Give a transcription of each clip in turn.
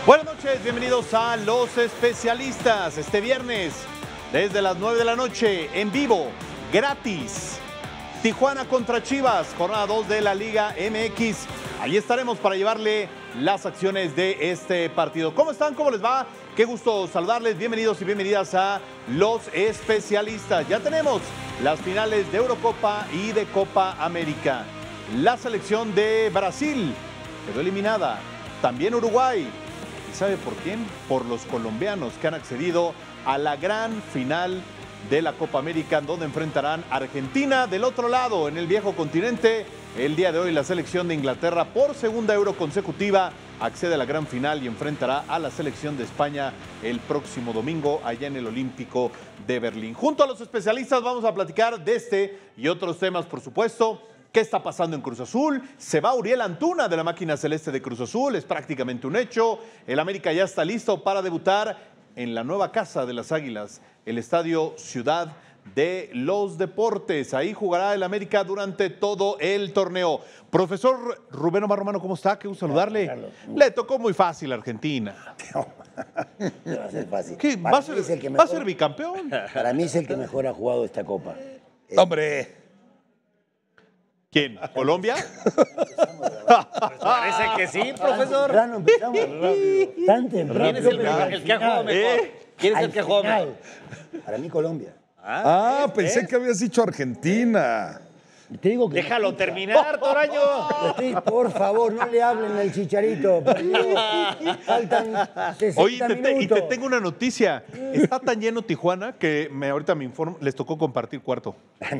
Buenas noches, bienvenidos a Los Especialistas. Este viernes, desde las 9 de la noche, en vivo, gratis. Tijuana contra Chivas, jornada 2 de la Liga MX. Ahí estaremos para llevarle las acciones de este partido. ¿Cómo están? ¿Cómo les va? Qué gusto saludarles. Bienvenidos y bienvenidas a Los Especialistas. Ya tenemos las finales de Eurocopa y de Copa América. La selección de Brasil quedó eliminada. También Uruguay. ¿Y sabe por quién? Por los colombianos que han accedido a la gran final de la Copa América, donde enfrentarán a Argentina. Del otro lado, en el viejo continente, el día de hoy la selección de Inglaterra, por segunda Euro consecutiva, accede a la gran final y enfrentará a la selección de España el próximo domingo allá en el Olímpico de Berlín. Junto a los especialistas vamos a platicar de este y otros temas, por supuesto. ¿Qué está pasando en Cruz Azul? Se va Uriel Antuna de la máquina celeste de Cruz Azul, es prácticamente un hecho. El América ya está listo para debutar en la nueva casa de las Águilas, el Estadio Ciudad de los Deportes. Ahí jugará el América durante todo el torneo. Profesor Rubén Omar Romano, ¿cómo está? Qué gusto saludarle. Le tocó muy fácil a Argentina. No va a ser fácil. ¿Qué? ¿Va a ser bicampeón? Para mí es el que mejor ha jugado esta Copa. ¡Hombre! ¿Quién? ¿Colombia? Pues parece que sí, profesor. Tan temprano empezamos. Tan temprano. ¿Quién es el que ha jugado mejor? ¿Quién es el que ha jugado mejor? Para mí Colombia. Pensé que habías dicho Argentina. Te digo que Déjalo terminar, Toraño. Por favor, no le hablen al Chicharito. Por Dios. Faltan 60 Oye, y te minutos. tengo una noticia. Está tan lleno Tijuana que ahorita me informo, les tocó compartir cuarto.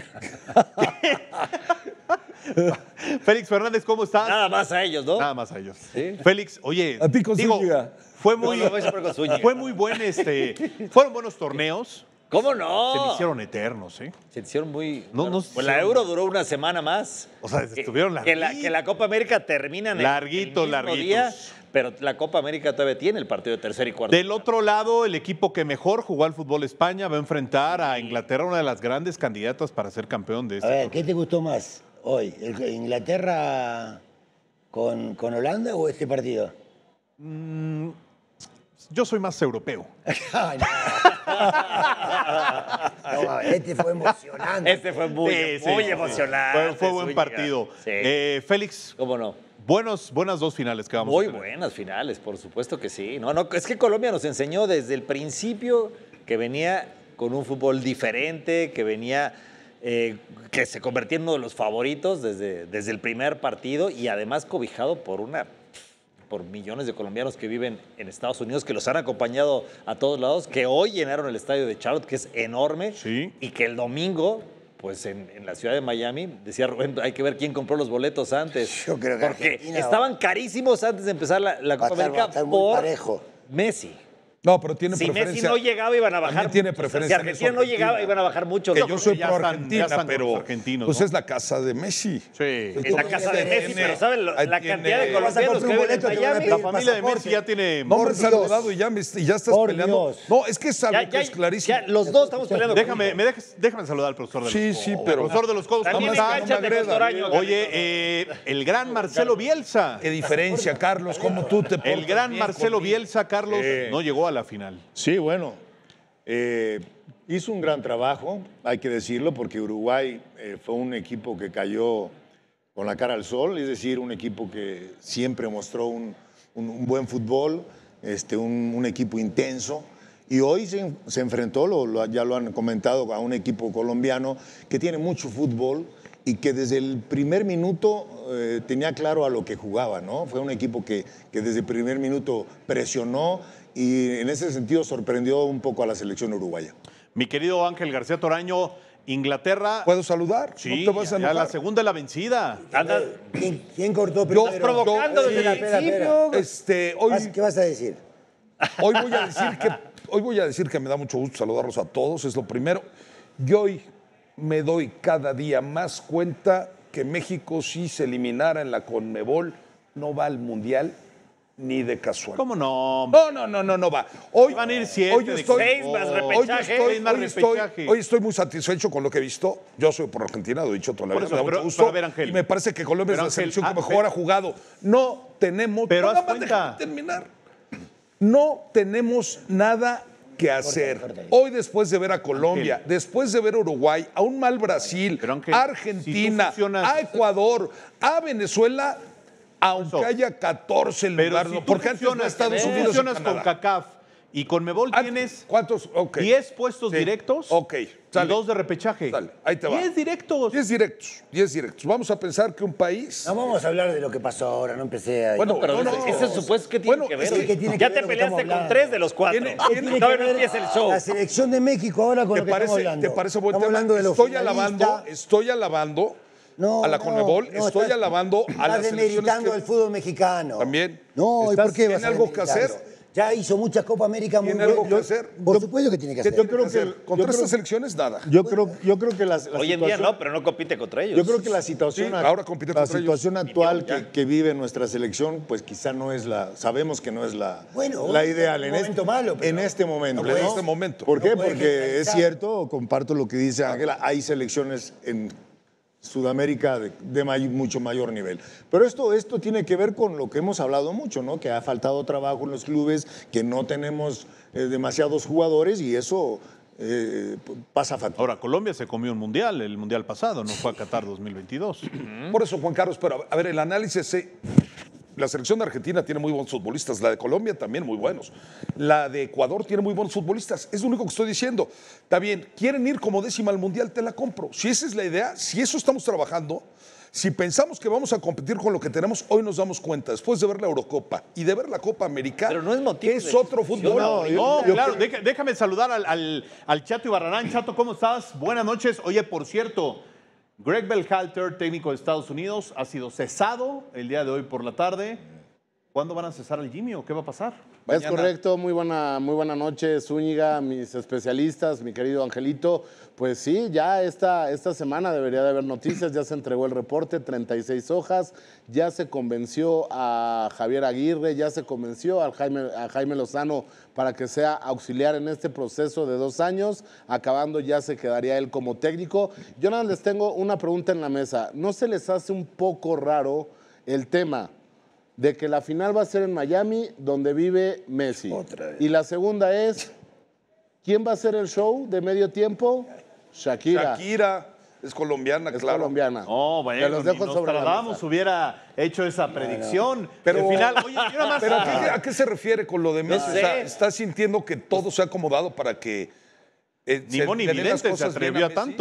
Félix Fernández, ¿cómo estás? Nada más a ellos, ¿no? Nada más a ellos. ¿Sí? Félix, oye, A ti con Zúñiga. fue muy buen, fueron buenos torneos. ¿Cómo Se me no? hicieron eternos, ¿eh? Se hicieron muy... No, pues la Euro duró una semana más. O sea, estuvieron larguitos. Que la Copa América termina en el mismo día, pero la Copa América todavía tiene el partido de tercer y cuarto. Del otro lado, el equipo que mejor jugó al fútbol España va a enfrentar a Inglaterra, una de las grandes candidatas para ser campeón de A este ver, torneo. ¿qué te gustó más hoy? ¿Inglaterra con Holanda o este partido? Yo soy más europeo. Ay, no. No, este fue emocionante. Este fue muy emocionante. Fue buen Zúñiga. partido. Sí. Félix, ¿Cómo no? buenas dos finales que vamos Muy a tener. buenas finales, por supuesto que sí. No, es que Colombia nos enseñó desde el principio que venía con un fútbol diferente, que venía, que se convertía en uno de los favoritos desde el primer partido y además cobijado por millones de colombianos que viven en Estados Unidos, que los han acompañado a todos lados, que hoy llenaron el estadio de Charlotte, que es enorme, Sí. y que el domingo, pues en la ciudad de Miami, decía Rubén, hay que ver quién compró los boletos antes. Yo creo que porque Argentina estaban carísimos antes de empezar la Copa va a América estar muy por parejo. Messi. No, pero tiene Si preferencia. Messi no llegaba, iban a bajar. También tiene Si preferencia en Argentina eso, no llegaba, Argentina. iban a bajar mucho. Que No, yo soy ya pro están Argentina, con los pero argentinos, pues ¿no? es la casa de Messi. Sí. es la casa de Messi, tiene- pero ¿saben la ahí cantidad tiene- de Vas a colombianos comprar que un viven en boleto, te van a Miami? pedir La familia de pasaporte. Messi ya tiene... No me Por has Dios. saludado y ya estás Por peleando. Dios. No, es que es algo que es clarísimo. Ya, los dos estamos peleando. Déjame saludar al profesor de los Sí, codos. sí, pero- Profesor de los codos, ¿cómo También está? encánchate No me con Toraño. Oye, el gran Marcelo Bielsa. Qué diferencia, Carlos, cómo tú te portas El gran bien Marcelo conmigo. Bielsa, Carlos, no llegó a la final. Sí, bueno, hizo un gran trabajo, hay que decirlo, porque Uruguay fue un equipo que cayó con la cara al sol, es decir, un equipo que siempre mostró un buen fútbol, un equipo intenso. Y hoy se enfrentó, ya lo han comentado, a un equipo colombiano que tiene mucho fútbol y que desde el primer minuto tenía claro a lo que jugaba, ¿no? Fue un equipo que desde el primer minuto presionó y en ese sentido sorprendió un poco a la selección uruguaya. Mi querido Ángel García Toraño, Inglaterra... ¿Puedo saludar? Sí, ¿No te vas a ya enojar? la segunda es la vencida. Anda ¿Quién cortó primero? provocando desde el principio. Hoy ¿Qué vas a decir? Hoy voy a decir que me da mucho gusto saludarlos a todos, es lo primero. Y hoy me doy cada día más cuenta que México, si se eliminara en la Conmebol, no va al Mundial ni de casual. ¿Cómo no? No va. Hoy Van a ir 7 hoy de estoy, seis más Conmebol. repechaje. hoy Seis más repechaje. hoy estoy muy satisfecho con lo que he visto. Yo soy por Argentina, lo he dicho toda la Por vida, eso, me da pero- mucho gusto. pero a ver, Ángel. Y me parece que Colombia Pero, es la Ángel, selección que ah, mejor ha jugado. No tenemos... Pero nada haz más cuenta. déjame terminar. No tenemos nada que hacer. Corta ahí. Hoy, después de ver a Colombia, después de ver a Uruguay, a un mal Brasil, Pero, Ángel, a Argentina, si tú funcionas- a Ecuador, a Venezuela, aunque Eso. haya 14 Pero lugares, si tú porque antes no funcionas, Estados tú Unidos y funcionas con Canadá. CACAF y con Mebol Ah, tienes ¿cuántos? Ok. 10 puestos Sí. directos Ok, y sale. 2 de repechaje. Sale, ahí te va. 10 directos. 10 directos, 10 directos. Vamos a pensar que un país... No vamos a hablar de lo que pasó ahora, no empecé a... Bueno, Pero no, no. ese supuesto que tiene Bueno, que ver. es que ¿qué tiene que Ya ver te lo que peleaste estamos con 3 de los 4. Tiene- ¿Qué tiene Todavía que no ver empieza el show. la selección de México ahora con lo que estamos hablando? ¿Te parece buen Estamos tema? hablando de los Estoy alabando No, a la no, Conmebol, no, estoy estás- alabando a estás las selecciones demeritando que... el fútbol mexicano. También. No, ¿y por qué ¿Tiene vas a algo que demeritarlo? hacer? Ya hizo mucha Copa América muy ¿Tiene algo que buena. hacer? Por supuesto que tiene que ¿Qué hacer. tiene que creo hacer? que- Contra yo estas creo- selecciones, nada. Yo creo que la Hoy en día situación- no, pero no compite contra ellos. Yo creo que la situación, Sí, ahora compite la contra ellos. situación actual que vive nuestra selección, pues quizá no es sabemos que no es la ideal un momento malo, pero en este momento. En este momento. ¿Por qué? No puede Porque es generalizar. cierto, comparto lo que dice Ángela, hay selecciones en Sudamérica de mucho mayor nivel. Pero esto tiene que ver con lo que hemos hablado mucho, ¿no? Que ha faltado trabajo en los clubes, que no tenemos demasiados jugadores y eso pasa factura. Ahora, Colombia se comió un mundial, el mundial pasado, no fue a Qatar 2022. Por eso, Juan Carlos, pero a ver, el análisis... La selección de Argentina tiene muy buenos futbolistas, la de Colombia también muy buenos. La de Ecuador tiene muy buenos futbolistas, es lo único que estoy diciendo. Está bien, quieren ir como décima al Mundial, te la compro. Si esa es la idea, si eso estamos trabajando, si pensamos que vamos a competir con lo que tenemos, hoy nos damos cuenta, después de ver la Eurocopa y de ver la Copa América, Pero no es motivo que es de otro fútbol. No, claro, déjame saludar al Chato Ibarrarán. Chato, ¿cómo estás? Buenas noches. Oye, por cierto, Greg Berhalter, técnico de Estados Unidos, ha sido cesado el día de hoy por la tarde. ¿Cuándo van a cesar al Jimmy o qué va a pasar? Es Mañana. correcto, muy buena noche, Zúñiga, mis especialistas, mi querido Angelito. Pues sí, ya esta semana debería de haber noticias, ya se entregó el reporte, 36 hojas, ya se convenció a Javier Aguirre, ya se convenció a Jaime Lozano para que sea auxiliar en este proceso de 2 años, acabando ya se quedaría él como técnico. Yo nada más les tengo una pregunta en la mesa, ¿no se les hace un poco raro el tema de que la final va a ser en Miami, donde vive Messi? Otra vez. Y la segunda es, ¿quién va a hacer el show de medio tiempo? Shakira. Shakira es colombiana, Es claro. colombiana. No, Te bueno, los ni dejo sobre la Nostradamus mesa. hubiera hecho esa predicción. Pero- Al final, oye, yo nada más... Pero ¿a qué se refiere con lo de Messi? No O sea, sé. ¿está sintiendo que todo se ha acomodado para que Ni Moni le den las Vidente se cosas bien atrevió a Messi? tanto.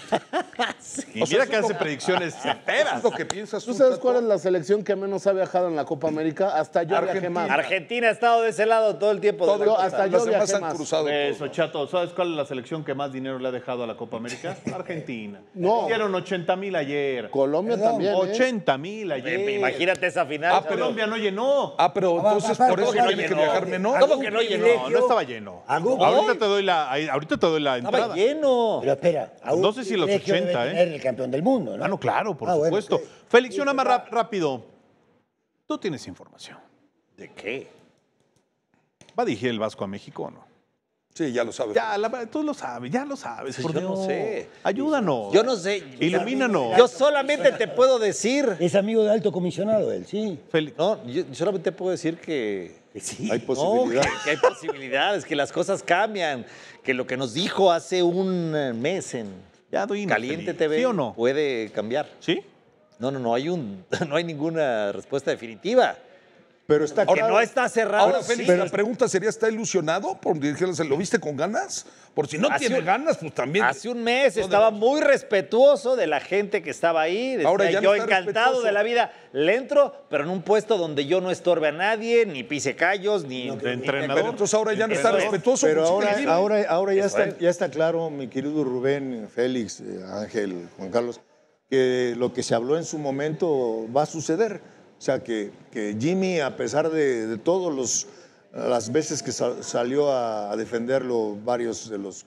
Y O sea, mira eso que es hace lo- predicciones ¿Eso certeras. es lo que piensas ¿Tú tú, sabes Tato? cuál es la selección que menos ha viajado en la Copa América? Hasta yo viajé Argentina. más. Argentina ha estado de ese lado todo el tiempo. Todo de el- la hasta cosa. yo Los demás viajé han más. cruzado. Eso, Chato. ¿Sabes cuál es la selección que más dinero le ha dejado a la Copa América? Argentina. No. Dieron 80,000 ayer. Colombia Perdón, también, ¿eh? 80,000 ayer. Imagínate esa final. pero- Colombia no llenó. Pero entonces por eso no tiene que llenó? viajar menos. ¿Cómo que no llenó? No estaba lleno. Algún- Ahorita te doy la entrada. Estaba lleno. Pero espera, a un No sé si los privilegio 80, debe tener el campeón del mundo, ¿no? Ah, no, claro, por Bueno, supuesto. ok. Félix, Sí, una más verdad. rápido. Tú tienes información. ¿De qué? ¿Va a dirigir el Vasco a México o no? Sí, ya lo sabes. Ya, tú lo sabes, ya lo sabes. Pues por yo no Dios. sé. Ayúdanos. Yo no sé. Ilumínanos. Yo solamente te puedo decir. Es amigo de alto comisionado él, sí. Félix, No, yo solamente puedo decir que. Que sí. Hay No, posibilidades. que hay posibilidades, que las cosas cambian, que lo que nos dijo hace un mes en ya doy Caliente Félix. TV ¿Sí o no? puede cambiar. ¿Sí? No, no hay ninguna respuesta definitiva. Pero está Que claro. no está cerrado. Ahora, Félix, sí. la pregunta sería, ¿está ilusionado por dirigirse? ¿Lo viste con ganas? Por si no Hace tiene un- ganas, pues también. Hace un mes estaba muy respetuoso de la gente que estaba ahí. Decía, Ahora ya no yo está encantado respetuoso. de la vida. Le entro, pero en un puesto donde yo no estorbe a nadie, ni pise callos, ni... De entrenador. Pero entonces ahora ya no está Eso es. respetuoso. Pero pues, ahora, sí, ahora ya, Eso está, es. ya está claro, mi querido Rubén, Félix, Ángel, Juan Carlos, que lo que se habló en su momento va a suceder. O sea, que Jimmy, a pesar de todas las veces que salió a defenderlo varios de los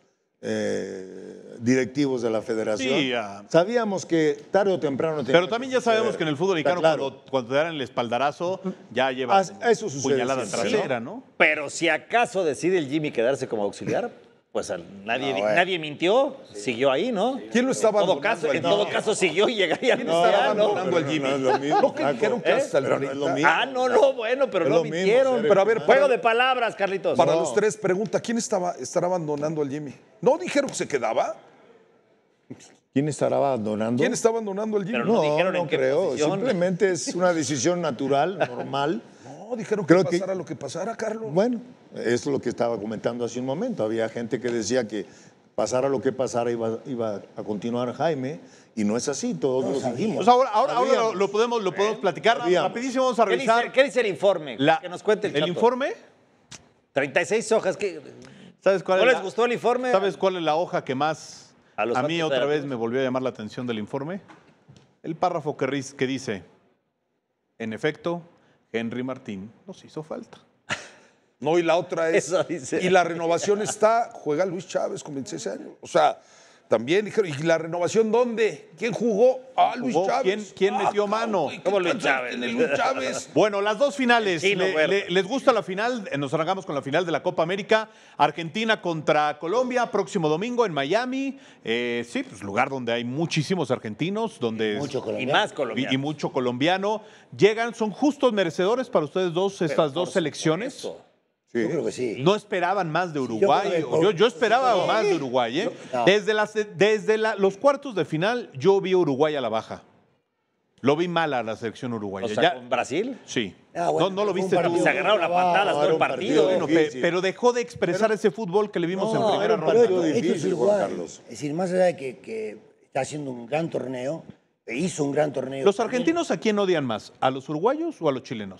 directivos de la federación, Sí, sabíamos que tarde o temprano... tenía Pero también ya sabemos suceder. que en el fútbol Está mexicano, claro. cuando te dan el espaldarazo, ya llevas Eso sucede puñalada siempre, trasera, ¿no? Pero si acaso decide el Jimmy quedarse como auxiliar, Pues nadie mintió, siguió ahí, ¿no? ¿Quién lo estaba abandonando? En todo caso siguió y llegaría al ¿Quién estaba Mundial, ¿no? abandonando al Jimmy? No es lo mismo, ¿No que Paco. dijeron que hasta el Pero no es 30? lo mismo. No, bueno, pero Es no lo mismo, mintieron. ser Pero a ver, Juego de palabras, Carlitos. Para No. los tres, pregunta, ¿quién estará abandonando al Jimmy? ¿No dijeron que se quedaba? ¿Quién estará abandonando? ¿Quién está abandonando al Jimmy? Pero no dijeron en qué creo. posición. Simplemente es una decisión natural, normal. No, dijeron que Creo que- pasara lo que pasara, Carlos. Bueno, eso es lo que estaba comentando hace un momento. Había gente que decía que pasara lo que pasara iba a continuar Jaime y no es así, todos lo dijimos. Pues ahora Sabíamos. lo podemos platicar Sabíamos. rapidísimo. Vamos a ¿Qué revisar qué dice el informe? Que nos cuente el Chato. informe. 36 hojas. ¿Sabes cuál ¿No es les gustó el informe? ¿Sabes cuál es la hoja que más A los mí Santos otra vez Veracruz. me volvió a llamar la atención del informe? El párrafo que dice, en efecto, Henry Martín nos hizo falta. No, y la otra es. Eso dice. Y la renovación juega Luis Chávez con 26 años. O sea, también dijeron, ¿y la renovación dónde? ¿Quién jugó? Luis ¿Jugó? Chávez. ¿Quién metió mano? güey, ¿qué ¿Cómo Luis cancha Chávez? tiene Luis Chávez? Bueno, las dos finales. El chino, güey. ¿Les gusta la final? Nos arrancamos con la final de la Copa América. Argentina contra Colombia, próximo domingo en Miami. Sí, pues lugar donde hay muchísimos argentinos, donde Mucho Y colombiano. más colombiano. y mucho colombiano. Llegan, son justos merecedores para ustedes dos, estas dos selecciones. Eso. Yo creo que sí. No esperaban más de Uruguay. yo creo que- Yo esperaba más de Uruguay. ¿eh? No. Desde los cuartos de final, yo vi a Uruguay a la baja. Lo vi mal a la selección uruguaya. O sea, Ya- con Brasil. sí. Bueno, no lo fue un viste tú. partido Se agarraron a patadas todo era el un partido. partido Bueno, difícil. pero dejó de expresar ese fútbol que le vimos en primera era un ronda. partido Esto es difícil, Juan Uruguay. Carlos. Es decir, más allá de que está haciendo un gran torneo, hizo un gran torneo. ¿Los argentinos a quién odian más? ¿A los uruguayos o a los chilenos?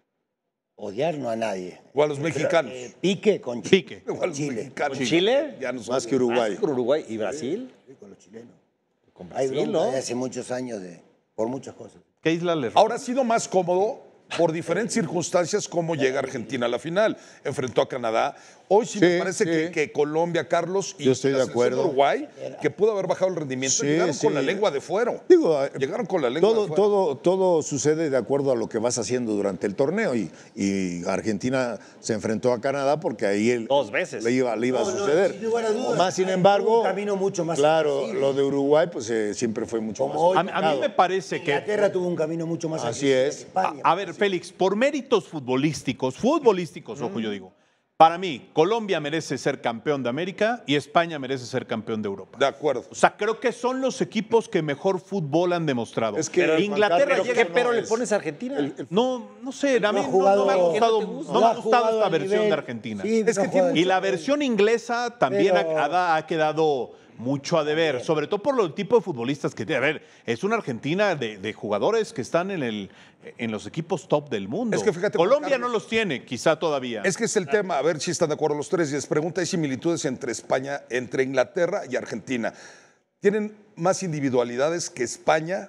Odiar no a nadie. O a los mexicanos. Pique con Chile. Pique. O a los Chile. mexicanos. ¿Chile? Ya no son- Más que Uruguay. Con Uruguay y Brasil. Sí, con los chilenos. Con Hay Brasil, bronca ¿no? de hace muchos años por muchas cosas. ¿Qué isla les Ahora ha sido más cómodo por diferentes circunstancias cómo llega Argentina a la final. Enfrentó a Canadá. Hoy sí, me Sí, parece sí. que Colombia, Carlos, y Yo estoy la de selección acuerdo. Uruguay, que pudo haber bajado el rendimiento, Sí, llegaron con sí. la lengua de fuero. Digo, Llegaron con la lengua de fuera. todo sucede de acuerdo a lo que vas haciendo durante el torneo y Argentina se enfrentó a Canadá porque ahí Dos veces. le iba a No, suceder. sin lugar a dudas. Más sin Hay embargo, un camino mucho más claro, accesible. lo de Uruguay pues siempre fue mucho Como más. hoy, A mí me parece que... Inglaterra tuvo un camino mucho más Así accesible es. que España. A ver, Félix, por méritos futbolísticos, ojo, yo digo, para mí, Colombia merece ser campeón de América y España merece ser campeón de Europa. De acuerdo. O sea, creo que son los equipos que mejor fútbol han demostrado. Es que, Pero Inglaterra Juan Carlos, llega... ¿Qué pero le es- pones a Argentina? No sé, a mí ha no jugado- me ha gustado, ¿Qué no te gusta? no me ha ha gustado jugado esta al versión nivel- de Argentina. Sí, Es que no tiene- juega- Y la versión inglesa también Pero- ha quedado mucho a deber, sobre todo por el tipo de futbolistas que tiene. A ver, es una Argentina de jugadores que están en los equipos top del mundo. Es que fíjate, Juan Colombia Carlos, no los tiene, quizá todavía. Es que es el tema, a ver si están de acuerdo los tres. Y les pregunta, hay similitudes entre España, entre Inglaterra y Argentina. Tienen más individualidades que España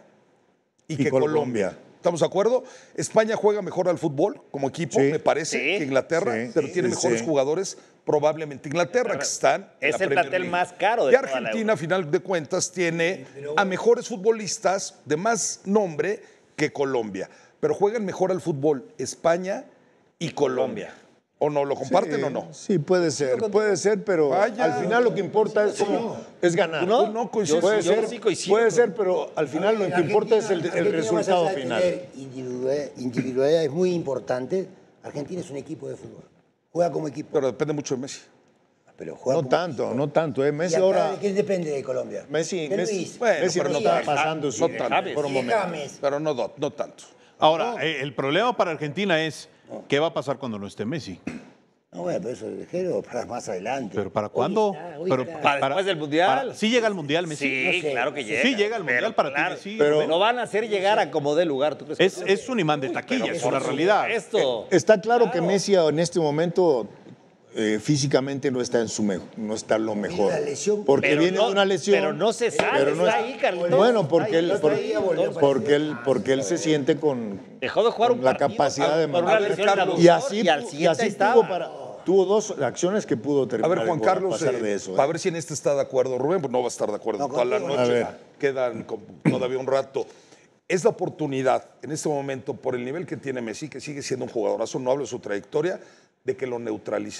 y que Colombia. ¿Estamos de acuerdo? España juega mejor al fútbol como equipo, Sí. me parece, Sí. que Inglaterra, Sí. pero tiene Sí, mejores sí. jugadores, probablemente Inglaterra, que están en Es la el Premier plantel League. más caro de Y toda la Argentina, a final de cuentas, tiene a mejores futbolistas de más nombre que Colombia, pero juegan mejor al fútbol España y Colombia. ¿O no? ¿Lo comparten o no? Sí, puede ser, pero Vaya. al final lo que importa es ganar. ¿Tú no? Tú no coincides. Puede Yo ser, sí coincido. puede ser, pero al final lo que importa es el Argentina, resultado más allá de final. tener individualidades muy importantes. Argentina es un equipo de fútbol. Juega como equipo. Pero depende mucho de Messi. Pero juega No como tanto, equipo. no tanto. ¿Y Messi acá ahora. de quién depende de Colombia? Messi, De Messi, Luis. Bueno, Messi pero no no está tanto. pasando su No tanto. mejor Y de momento. James. Pero no tanto. Ahora, el problema para Argentina es qué va a pasar cuando no esté Messi. No, bueno, pero eso dejero para más adelante. ¿Pero para Hoy cuándo? está, hoy Pero está. Para después del Mundial. ¿Sí llega al Mundial Messi? Sí, No sé. claro que llega. Sí llega al Mundial Pero para ti, claro, sí. pero- Lo van a hacer llegar a como dé lugar, ¿tú crees? Es un imán de taquilla, es una realidad. Esto. Está claro que Messi en este momento físicamente no está no está lo mejor. Una lesión. Porque Pero viene no- de una lesión. pero no se sabe, pero no está es- ahí, Carlitos. Bueno, porque Ahí, él, el otro día volvió a porque él se siente con Dejó de jugar un la partido capacidad de por una mandar. lesión en aductor Y así, y al y siguiente así estaba. tuvo dos acciones que pudo A terminar. ver, Juan en gol, a Carlos, pasar de eso, para ver si en este está de acuerdo. Rubén, pues no va a estar de acuerdo No, toda la contigo. noche. A ver. Quedan todavía un rato. Es la oportunidad en este momento, por el nivel que tiene Messi, que sigue siendo un jugadorazo, no hablo de su trayectoria, de que lo neutralicen.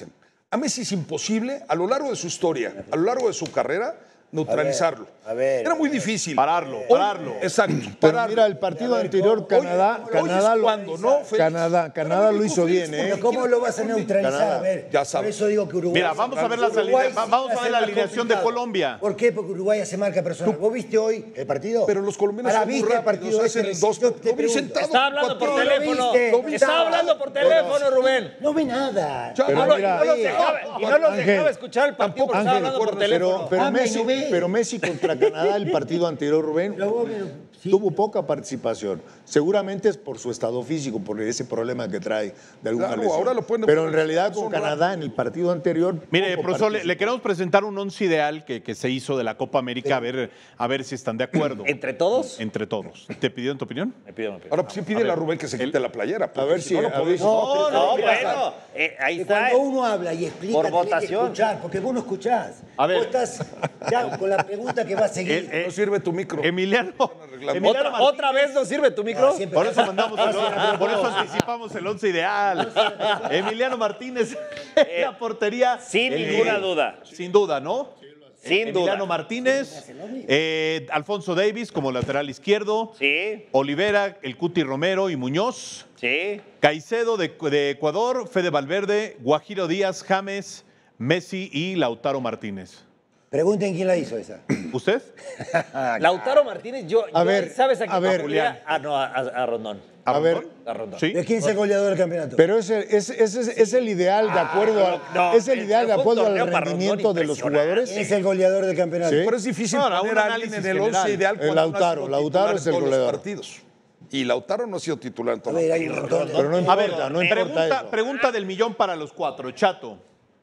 A Messi es imposible, a lo largo de su historia, a lo largo de su carrera, neutralizarlo. A ver. Era muy difícil. Pararlo. Exacto. Pero pararlo. mira, el partido anterior, Canadá, hoy Canadá, es lo, cuando, ¿no, Félix? Canadá lo hizo bien, Pero ¿eh? ¿cómo lo vas a neutralizar? Canadá. A ver, Ya por sabes. eso digo que Uruguay... Mira, vamos a ver Uruguay vamos a ver la más alineación de complicado. Colombia. ¿Por qué? Porque Uruguay hace marca personal. ¿Vos viste hoy el partido? Pero los colombianos Ahora, son muy ¿viste el rápidos, partido hacen este? dos. Yo te Lo vi pregunto. sentado. Está hablando por ¿Lo teléfono. viste? Está hablando por teléfono, Rubén. No ve nada. Ya, Pero No lo- mira, y no los dejaba, y no los Ángel, dejaba escuchar el partido porque estaba Ángel, hablando por teléfono. pero Messi contra Canadá, el partido anterior, Rubén, tuvo poca participación. Seguramente es por su estado físico, por ese problema que trae de alguna Claro, lesión. ahora lo pueden Pero en poner, realidad con son Canadá en el partido anterior... Mire, poco profesor, le participó. queremos presentar un once ideal que se hizo de la Copa América, a ver si están de acuerdo. ¿Entre todos? Entre todos. ¿Te pidieron tu opinión? Me pido, me pido. Ahora, pues sí pídele a Rubén que se quite la playera. porque ver si- no, no a ver podemos. si- No, ¿qué pasa? bueno, ahí Que está. cuando uno habla y explica, Por tenés que votación. escuchar, porque vos no escuchás. A ver. Vos estás ya con la pregunta que va a seguir. No sirve tu micro. Emiliano arreglando. ¿Otra vez no sirve tu micro? Siempre- Por eso por eso anticipamos el once ideal. Emiliano Martínez en la portería. Sin El ninguna líder. duda. Sin duda, ¿no? Sin Emiliano duda. Martínez, Alfonso Davis como lateral izquierdo, Sí, Olivera, el Cuti Romero y Muñoz, sí. Caicedo de Ecuador, Fede Valverde, Guajiro Díaz, James, Messi y Lautaro Martínez. Pregunten quién la hizo esa. ¿Usted? Lautaro Martínez, A ver, ¿sabes a a quién ver. Julián? Ah, no, a Rondón. A ver, A Rondón. Sí. ¿Pero quién es el goleador del campeonato? pero ese es el ideal de acuerdo al, no, es el ideal de fue un acuerdo al torneo para rendimiento Rondón de los impresionante. jugadores. ¿Quién es el goleador del campeonato? Sí. Pero es difícil Ahora, poner un a alguien análisis en el general. 11 ideal El cuando no ha Lautaro, sido Lautaro titular es el en todos los goleador. partidos. Y Lautaro no ha sido titular en A todos ver, los hay un montón de... Pero no A ver, importa, no importa eso. pregunta del millón para los cuatro. Chato.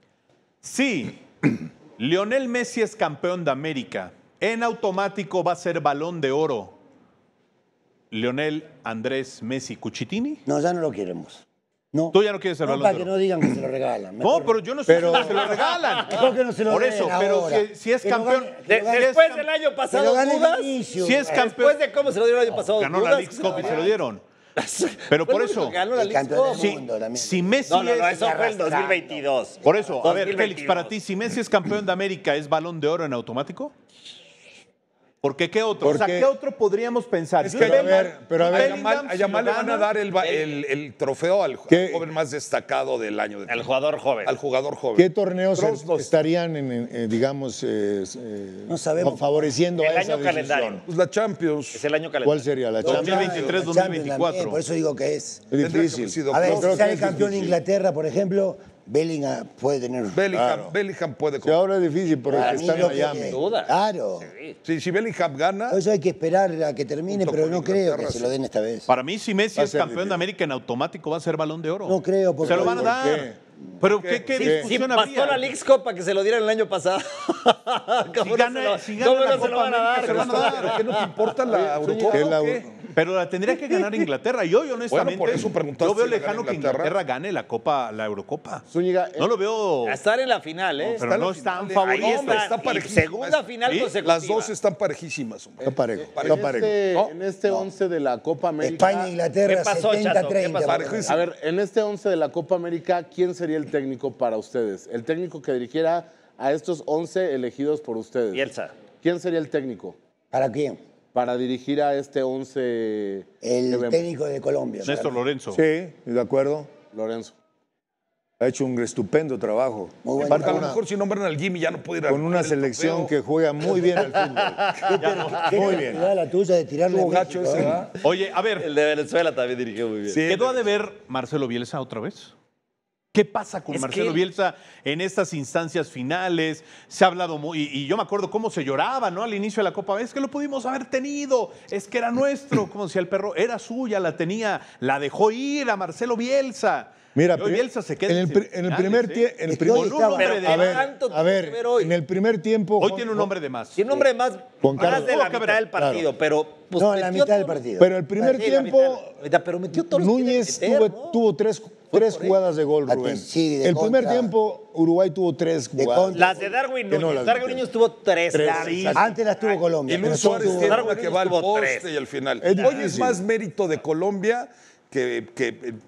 Si Lionel Messi es campeón de América, en automático va a ser Balón de Oro. Lionel Andrés Messi Cuchitini. No, ya no lo queremos. No. Tú ya no quieres el No, Balón para de que Oro. no digan que se lo regalan. No, Mejor pero yo no sé Pero- si se lo regalan. Mejor que no se lo Por den eso, pero ahora. si es Que lo campeón. gane- que lo gane- Después del año que lo pasado, gane ¿dudas? el inicio. Si es campeón. Después de cómo se lo dieron el año pasado, Ganó la ¿dudas Leagues que Cup y se lo dieron. Pero por eso, Ganó la El Leagues campeón Cup. del si, mundo también. si Messi No, no, no, es... eso fue el 2022. Por eso, a ver, 2022. Félix, para ti, si Messi es campeón de América, ¿es Balón de Oro en automático? Porque ¿qué otro? O sea, Porque- ¿qué otro podríamos pensar? Es Yo que veo pero a ver, Bellingham, A Yamal si le lo van a gana, dar el trofeo al ¿Qué? joven más destacado del año. El jugador joven. Al jugador joven. ¿Qué torneos Kroos no- estarían, digamos, No sabemos. favoreciendo El a esa año calendario. decisión? Pues la Champions. Es el año calendario. ¿Cuál sería la Champions? 2023, La Champions 2024. también, por eso digo que es. Es Tendría que difícil. haber sido A ver, Yo creo si sale que es campeón de difícil. Inglaterra, por ejemplo, Bellingham puede tener... Bellingham puede. Sí, ahora es difícil porque Para mí está en lo que- Miami. Duda. Claro. Si Bellingham gana, Por eso hay que esperar a que termine, Junto pero con no creo Inglaterra, que se sí. lo den esta vez. Para mí, si Messi Va a es ser campeón de difícil. América, en automático va a ser Balón de Oro. No creo, porque... Se lo van a ¿Por dar. qué? Pero ¿qué Si discusión pasó habría? la Leagues Cup para que se lo dieran el año pasado. ¿Cómo gana la ¿cómo Copa no se lo van a América, dar? se lo van a dar. ¿pero qué no te importa la Eurocopa? ¿Qué es la- o qué? Pero la tendría que ganar Inglaterra. Yo, honestamente, por eso preguntaste yo veo si la lejano gana que Inglaterra. Inglaterra gane la Copa, la Eurocopa. Zúñiga, No lo veo, A estar en la final, ¿eh? pero no en la están final, favoritos. Ahí Hombre, está. está Y parejísima. segunda final Sí, consecutiva. Las dos están parejísimas. hombre. está parejo. Está parejo. No. En este 11 de la Copa América... España e Inglaterra, ¿Qué pasó, Chato? ¿Qué 70-30. pasó? por favor. A ver, en este 11 de la Copa América, ¿quién sería el técnico para ustedes? El técnico que dirigiera a estos 11 elegidos por ustedes. Bielsa. ¿Quién sería el técnico ¿Para quién? para dirigir a este 11 que El vemos? técnico de Colombia. Néstor Lorenzo. Sí, de acuerdo. Lorenzo. Ha hecho un estupendo trabajo. Muy buen Aparte, A lo Una- mejor si nombran al Jimmy ya no puede ir a con una recoger el selección trofeo. que juega muy bien al fútbol. Muy bien. Cuidado la tuya de tirarle a Estuvo gacho México, ese, ¿eh? ¿verdad? Oye, a ver, El de Venezuela también dirigió muy bien. ¿quedó a deber Marcelo Bielsa otra vez? ¿Qué pasa con Es Marcelo que- Bielsa en estas instancias finales? Se ha hablado muy, y yo me acuerdo cómo se lloraba, ¿no? Al inicio de la Copa. Es que lo pudimos haber tenido, es que era nuestro, como decía el perro, era suya, la tenía, la dejó ir a Marcelo Bielsa. Mira, Y hoy Bielsa se queda en el primer tiempo. Es que hoy estaba- Pero de A ver, tanto a ver, tuvo que ver hoy. en el primer tiempo. Hoy tiene un nombre de más. Tiene un hombre más, Juan Carlos. más de la Tuvo que mitad haber- del partido, pero... pues, No, en la metió mitad del todo. partido. Pero el primer Sí, la tiempo, mitad, pero metió todos los que Núñez tiene que meter, ¿no? tuvo tres jugadas de gol, Ah, Rubén. sí, de el primer contra. tiempo, Uruguay tuvo tres De jugadas. contra. Las de Darwin Que no Núñez. las Darwin metió. Núñez tuvo tres. Tres, David. exacto. Antes las tuvo Colombia. Y Luis pero Suárez tuvo- tiene Darwin una que va al tuvo poste tres. y al final. Es Hoy es difícil. más mérito de Colombia que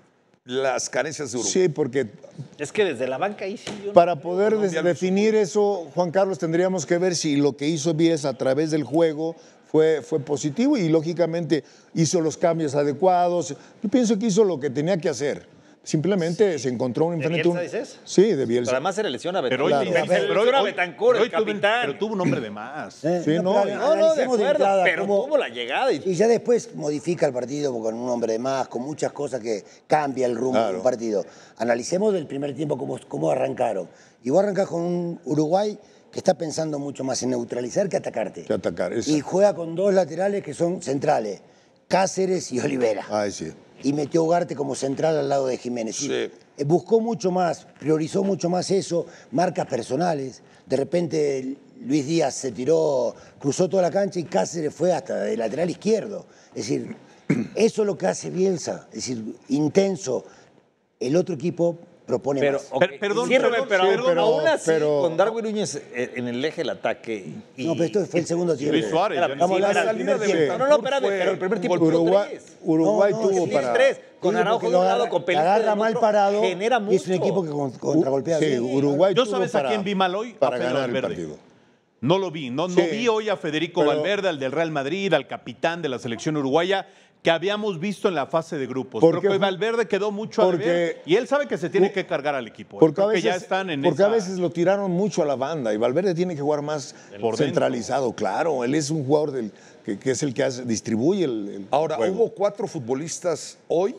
las carencias de Uruguay. Sí, porque Es que desde la banca ahí sí yo no para creo. poder Colombia lo definir eso, Juan Carlos, tendríamos que ver si lo que hizo Bielsa a través del juego fue positivo y lógicamente hizo los cambios adecuados. Yo pienso que hizo lo que tenía que hacer. Simplemente se encontró ¿De enfrente Bielsa un... dices? Sí, de Pero Bielsa. además se le lesiona a Pero Betancourt. hoy, Claro. Se lesiona a Betancourt, el capitán. pero tuvo un hombre de más. Sí, no, No, de acuerdo, pero tuvo la llegada y Y ya después modifica el partido con un hombre de más, con muchas cosas que cambia el rumbo Claro. de un partido. Analicemos del primer tiempo cómo arrancaron. Y vos arrancás con un Uruguay que está pensando mucho más en neutralizar que atacarte. Que atacar, Y exacto. juega con dos laterales que son centrales, Cáceres y Olivera. Ay, sí. Y metió Ugarte como central al lado de Jiménez. Sí. Buscó mucho más, priorizó mucho más eso, marcas personales. De repente Luis Díaz se tiró, cruzó toda la cancha y Cáceres fue hasta el lateral izquierdo. Es decir, eso es lo que hace Bielsa, es decir, intenso. El otro equipo propone Pero, más. ok, Perdón, sí, perdón, pero, sí, pero- aún así, pero- con Darwin Núñez en el eje del ataque. No, pero esto fue el segundo tiempo. Luis Suárez. Espérame, ya Estamos sí, hablando espérame, del primer salida de tiempo. No, no, espérame, fue pero el primer un tiempo gol. tuvo Uruguay, tres. Uruguay No, tuvo sí, para... Tres, con Sí, Araujo porque de lo un lado, agarra- con te Pelistri agarra del mal otro, parado genera y es un mucho. equipo que contragolpea Sí, bien. Uruguay ¿Yo tuvo sabes para, a quién vi mal hoy? para A Pedro ganar el Valverde. partido. No lo vi, no Sí, vi hoy a Federico pero- Valverde, al del Real Madrid, al capitán de la selección uruguaya, que habíamos visto en la fase de grupos. ¿Por Creo qué que fue? Valverde quedó mucho a Porque- deber y él sabe que se tiene que cargar al equipo. Porque, Creo a que veces, ya están en porque a esa- veces lo tiraron mucho a la banda y Valverde tiene que jugar más Por centralizado, claro. Él es un jugador que es el que distribuye el Ahora, juego. hubo 4 futbolistas hoy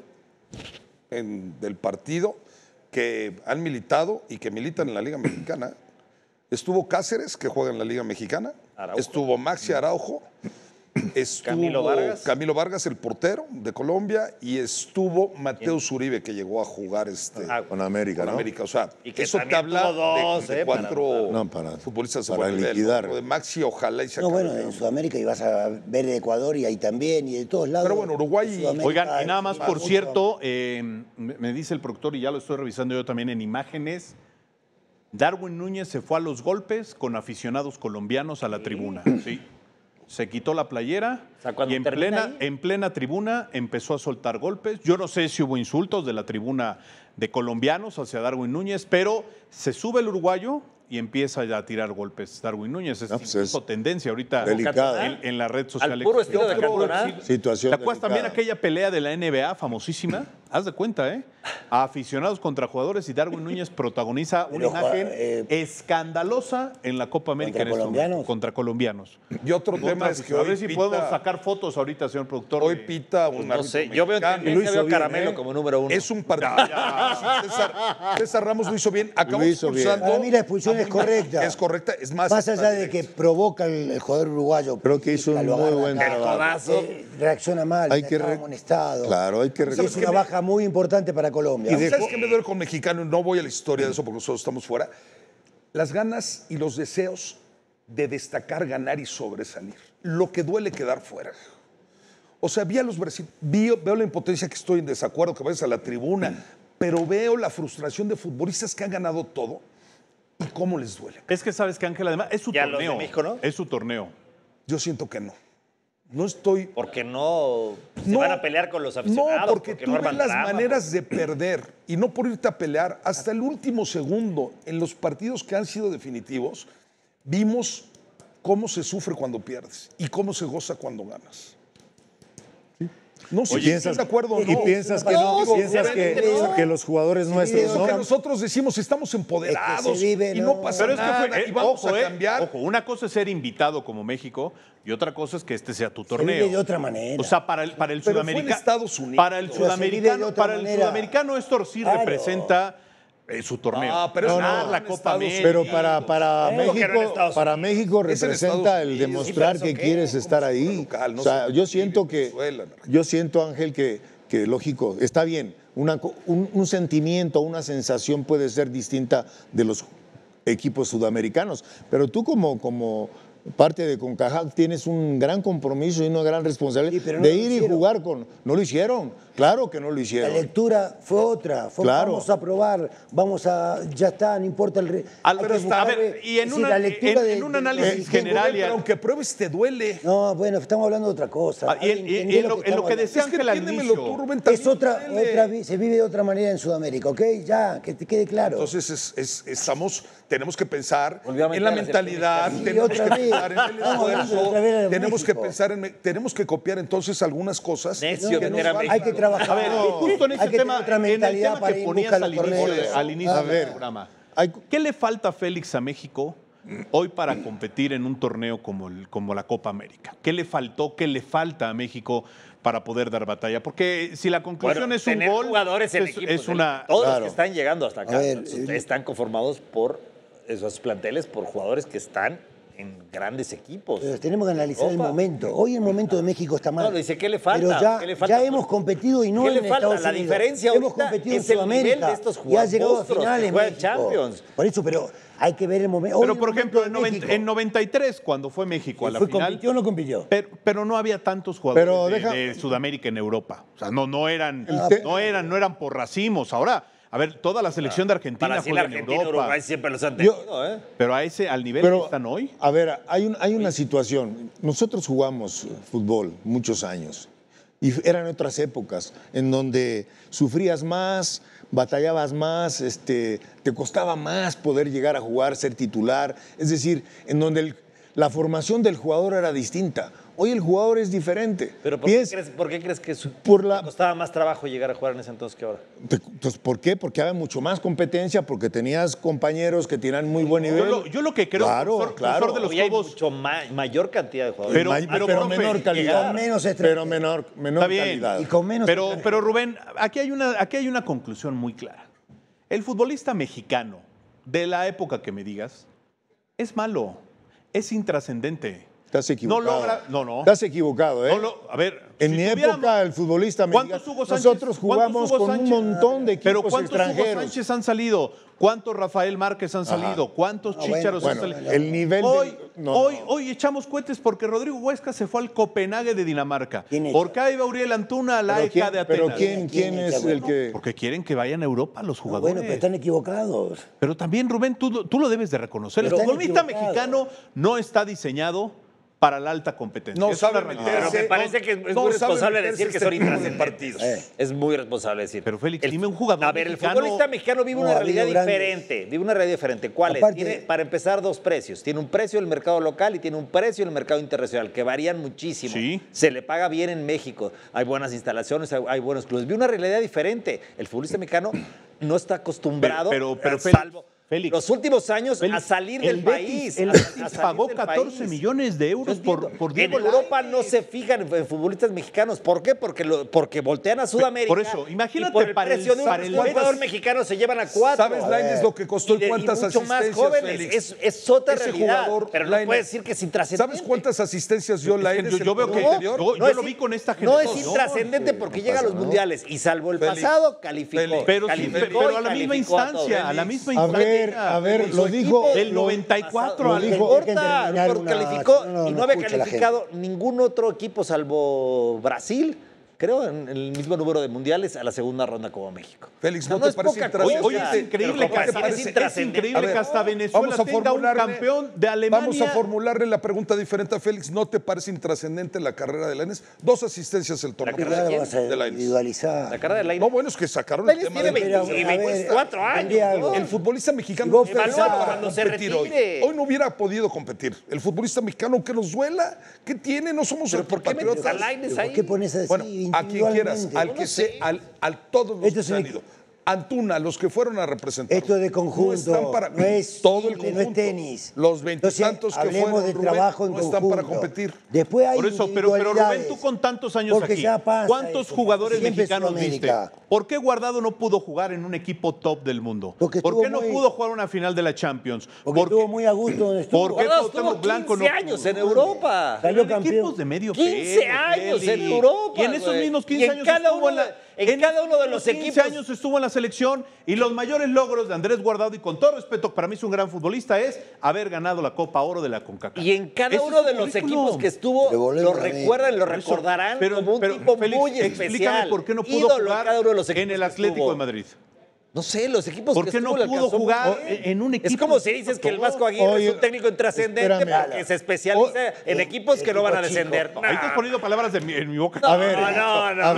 del partido que han militado y que militan en la Liga Mexicana. Estuvo Cáceres, que juega en la Liga Mexicana. Araujo. Estuvo Maxi Araujo. Estuvo Camilo Vargas. el portero de Colombia. Y estuvo Mateo Zuribe, que llegó a jugar Con América, con ¿no? América. O sea, Y que eso te también habla tuvo dos, de para- 4 No, para- futbolistas de para buen nivel, liquidar. ¿no? Lo de Maxi, ojalá y se No, acabe. bueno, en Sudamérica y vas a ver de Ecuador y ahí también, y de todos lados. Pero bueno, Uruguay y- Sudamérica, Oigan, y nada más, por mucho- cierto, me dice el productor, y ya lo estoy revisando yo también en imágenes, Darwin Núñez se fue a los golpes con aficionados colombianos a la tribuna. Sí. Se quitó la playera O sea, cuando y termina ahí- en plena tribuna empezó a soltar golpes. Yo no sé si hubo insultos de la tribuna de colombianos hacia Darwin Núñez, pero se sube el uruguayo y empieza ya a tirar golpes Darwin Núñez. Es No, pues incluso es tenida ahorita delicado. en la red social. Al puro estilo de Yo creo que Cantona. Situación ¿Te acuerdas también delicada. aquella pelea de la NBA famosísima? Haz de cuenta, ¿eh? A aficionados contra jugadores y Darwin Núñez protagoniza una Pero, imagen escandalosa en la Copa América. ¿Contra en este momento, colombianos? contra colombianos. Y otro tema es que a hoy ver si pita- podemos sacar fotos ahorita, señor productor. Hoy de- pita un Pues no árbitro sé, yo veo en mexicano. tendencia, veo a bien, Caramelo ¿eh? como número uno. Es un partido. César Ramos lo hizo bien. Acabó Lo hizo bien. expulsando. Para mí la expulsión a es Muñoz, correcta. que es correcta. Es más, Más allá de directo. que provoca el jugador uruguayo. Creo que hizo un lo muy agarra buen acá, trabajo. Codazo. reacciona mal, Hay ya que estaba re- amonestado. Claro, hay que Y es una baja muy importante para Colombia. Y de- ¿Sabes qué me duele con mexicano? No voy a la historia de eso porque nosotros estamos fuera. Las ganas y los deseos de destacar, ganar y sobresalir. Lo que duele quedar fuera. O sea, vi a los brasileños, veo la impotencia que estoy en desacuerdo, que vayas a la tribuna, pero veo la frustración de futbolistas que han ganado todo y cómo les duele. Es que sabes que Ángel, además, es su Y a los torneo. de México, ¿no? Es su torneo. Yo siento que no. No estoy... Porque no se No, van a pelear con los aficionados. No, porque tú ves arman las drama, maneras de perder y no por irte a pelear. Hasta el último segundo, en los partidos que han sido definitivos, vimos cómo se sufre cuando pierdes y cómo se goza cuando ganas. No sé si estás de acuerdo o no. Y piensas que No, no, digo, piensas obviamente no. que los jugadores nuestros Eso no. que nosotros decimos, estamos empoderados Es que se vive, y ¿no? no pasa Pero es que nada fue, y vamos a cambiar. ojo, una cosa es ser invitado como México y otra cosa es que este sea tu Se torneo. vive de otra manera. O sea, para el Pero fue en sudamericano. Estados Unidos. Para el Pero se vive de sudamericano, otra para el manera. sudamericano esto sí Claro. representa su torneo. Ah, pero es ganar no, la en Copa Estados América. Pero para ¿Cómo que no en México, Estados para México Es en representa Estados el Unidos. demostrar Sí, que pero quieres ¿qué? estar Como si fuera ahí. local, no O sea, sé, yo siento que, Venezuela, en Argentina. yo siento, Ángel, que lógico, está bien. Un sentimiento, una sensación puede ser distinta de los equipos sudamericanos, pero tú como parte de CONCACAF tienes un gran compromiso y una gran responsabilidad Sí, pero no de lo ir y hicieron. jugar con... No lo hicieron, claro que no lo La hicieron. lectura fue otra. Claro. Vamos a probar, ya está, no importa el... Álvaro, hay que a buscarle- ver, y en es decir, una- la lectura en un análisis del general, fútbol. Pero aunque pruebes te duele. No, bueno, estamos hablando de otra cosa. Y en lo que estamos decía Es que Ángel al entiéndemelo inicio. tú, Rubén, también es otra, duele. se vive de otra manera en Sudamérica, ¿ok? Ya, que te quede claro. Entonces tenemos que pensar Volvió a meter en la a la mentalidad, selección. tenemos Sí, que otra vez. pensar en el Estamos hablando esfuerzo, otra vez de tenemos que México. pensar tenemos que copiar entonces algunas cosas. Necio que meter a nos México. Hay que trabajar. A ver, justo en ese hay que tema, tener otra en el mentalidad tema para que ir en ponías busca de al los inicio, torneos. al inicio A del ver. programa, Hay- ¿qué le falta a Félix a México hoy para competir en un torneo como la Copa América? ¿Qué le faltó, qué le falta a México para poder dar batalla? Porque si la conclusión Bueno, es un tener gol, jugadores en es equipos, una... todos los Claro. que están llegando hasta acá A ver, están conformados por esos planteles, por jugadores que están en grandes equipos. Pero tenemos que analizar el Opa. momento. Hoy el momento de México está mal. No, lo dice, ¿qué le falta? Pero ya, ¿Qué le falta? ya hemos competido y no ¿Qué en le falta? Estados La Unidos. diferencia hemos ahorita competido en es el nivel Sudamérica de estos y ha llegado a monstruos que finales juegan México. Champions. Por eso, pero hay que ver el momento. Pero, Hoy por el ejemplo, momento de México. en 93, cuando fue México a la ¿Fue final, compitió o no compitió? pero no había tantos jugadores Pero de Sudamérica en Europa. O sea, no eran por racimos. Ahora, a ver, toda la selección de Argentina Brasil, juega en Argentina, Europa. Uruguay siempre los han tenido, ¿eh? Pero al nivel que Pero, están hoy. a ver, hay una situación. Nosotros jugamos fútbol muchos años y eran otras épocas en donde sufrías más, batallabas más, te costaba más poder llegar a jugar, ser titular. Es decir, en donde la formación del jugador era distinta. Hoy el jugador es diferente. Pero ¿por qué crees que Por costaba más trabajo llegar a jugar en ese entonces que ahora? Entonces, ¿por qué? Porque había mucho más competencia, porque tenías compañeros que tenían muy buen nivel. Yo lo que creo, Claro, profesor de los Hoy hay Cobos, mucho mayor cantidad de jugadores. Pero, pero profe, menor calidad. con menos pero extranjeros. menor está bien. calidad. Y con menos. Pero Rubén, aquí hay una conclusión muy clara. El futbolista mexicano de la época que me digas es malo, es intrascendente. Estás equivocado. No logra, no. Estás equivocado, ¿eh? A ver, En si mi tuviéramos- época, el futbolista ¿Cuántos mexicano, Hugo Sánchez? nosotros ¿Cuántos jugamos Hugo con Sánchez? un montón de Pero equipos ¿cuántos Hugo extranjeros. Sánchez han salido? ¿Cuántos Rafael Márquez han salido? ¿Cuántos Chícharos han bueno, salido? el nivel hoy, del- no, hoy, no. hoy echamos cohetes porque Rodrigo Huesca se fue al Copenhague de Dinamarca. ¿Quién echa? Porque ahí va Uriel Antuna a la Pero ECA de Atenas. ¿quién ¿Quién es echa, el que...? Porque quieren que vayan a Europa los jugadores. Bueno, pero están equivocados. Pero también, Rubén, tú lo debes de reconocer. Pero El están futbolista equivocados. mexicano no está diseñado para la alta competencia. No Es sabe una realidad. meterse. Pero me parece que es no muy sabe responsable meterse decir que son este tipo de intrascendentes. partidos. Es muy responsable decir. Pero, Félix, dime un jugador A ver, mexicano- el futbolista mexicano vive No, una ha realidad habido grandes. diferente. Vive una realidad diferente. ¿Cuál Aparte- es? Tiene, para empezar, dos precios. Tiene un precio en el mercado local y tiene un precio en el mercado internacional, que varían muchísimo. Sí. Se le paga bien en México. Hay buenas instalaciones, hay buenos clubes. Vive una realidad diferente. El futbolista mexicano no está acostumbrado, Pero, salvo Félix, los últimos años, Félix, a salir el del Betis- país. El a Betis salir pagó del 14 país. millones de euros Yo entiendo. por En Diego Europa Lainez. no se fijan en futbolistas mexicanos. ¿Por qué? Porque voltean a Sudamérica. Por eso, imagínate y por el para el- precio de un para el jugador Betis- mexicano se llevan a 4. ¿Sabes, Lainez, lo que costó y cuántas mucho más asistencias, jóvenes. Félix? Es otra Ese realidad. jugador, Pero no Lainez, puedes decir que es intrascendente. ¿Sabes cuántas asistencias dio Es que Lainez? yo veo que yo No es lo in- vi con esta No es generación. intrascendente porque llega a los mundiales y salvo el Félix, pasado, calificó. Félix, Pero, sí, Calificó pero y a la misma calificó a instancia, todos. a la misma A instancia. ver, Su lo equipo dijo... Del 94 lo al dijo- No Hay que importa, terminar porque una- calificó no y no había escucha la calificado ningún otro equipo salvo Brasil, creo, en el mismo número de mundiales a la segunda ronda como México. Félix, O sea, ¿no te es parece poca intrascendente? Hoy cosa, es increíble, pero que, como decir, es intrascendente. increíble A ver, que hasta vamos Venezuela a tenga un formularle- campeón de Alemania. Vamos a formularle la pregunta diferente a Félix. ¿No te parece intrascendente la carrera de Lainez? 2 asistencias el torneo. carrera de quién? Vas a De Lainez. individualizar. La cara de Lainez. No, bueno, es que sacaron el Lainez tema tiene del... Pero, a 24 ver, años. entendí algo. ¿no? El futbolista mexicano Si vos no pensás- para cuando se competir hoy. retire. Hoy no hubiera podido competir. El futbolista mexicano, aunque nos duela, ¿qué tiene? No somos Pero ¿por qué metes a patriotas. Lainez ¿Por ahí? qué pones así Bueno, a quien quieras, individualmente? al que se, al todos los Esto que es se han un- ido. Antuna, los que fueron a representar. Esto es de conjunto, no es todo el simple, conjunto. no es tenis. Los Entonces, veintitantos que hablemos fueron, de Rubén, trabajo en no están para conjunto. competir. Después hay Por eso, pero Rubén, individualidades, tú con tantos años porque aquí, ya pasa ¿cuántos eso, jugadores siempre mexicanos viste? Sudamérica. ¿Por qué Guardado no pudo jugar en un equipo top del mundo? Porque ¿Por estuvo qué no muy- pudo jugar una final de la Champions? Porque ¿Por qué- estuvo muy a gusto donde estuvo. ¿Por qué Guardado Cuauhtémoc estuvo Blanco 15 no años pudo? en Europa. Salió En campeón. equipos de medio 15 pelo, años en Félix. Europa. Y en esos güey. mismos Y 15 en años cada estuvo uno en cada uno de los 15 equipos. años estuvo en la selección y los mayores logros de Andrés Guardado, y con todo respeto, para mí es un gran futbolista, es haber ganado la Copa Oro de la CONCACAF. Y en cada Ese uno es de su los currículum. equipos que estuvo, Pero volvemos lo a ver. recuerdan, lo Por eso, recordarán pero como un tipo Félix, muy explícame especial. por qué no pudo Ídolo en jugar cada uno de los equipos en el que Atlético estuvo. de Madrid. No sé, los equipos ¿Por que qué no estuvo le pudo alcanzó muy jugar bien. en un equipo? Es como si dices que el Vasco Aguirre Oye, es un técnico intrascendente espérame. porque se especializa en equipos que no van a equipo chico. descender. Ahí estás poniendo palabras en mi boca. A ver, No. a ver.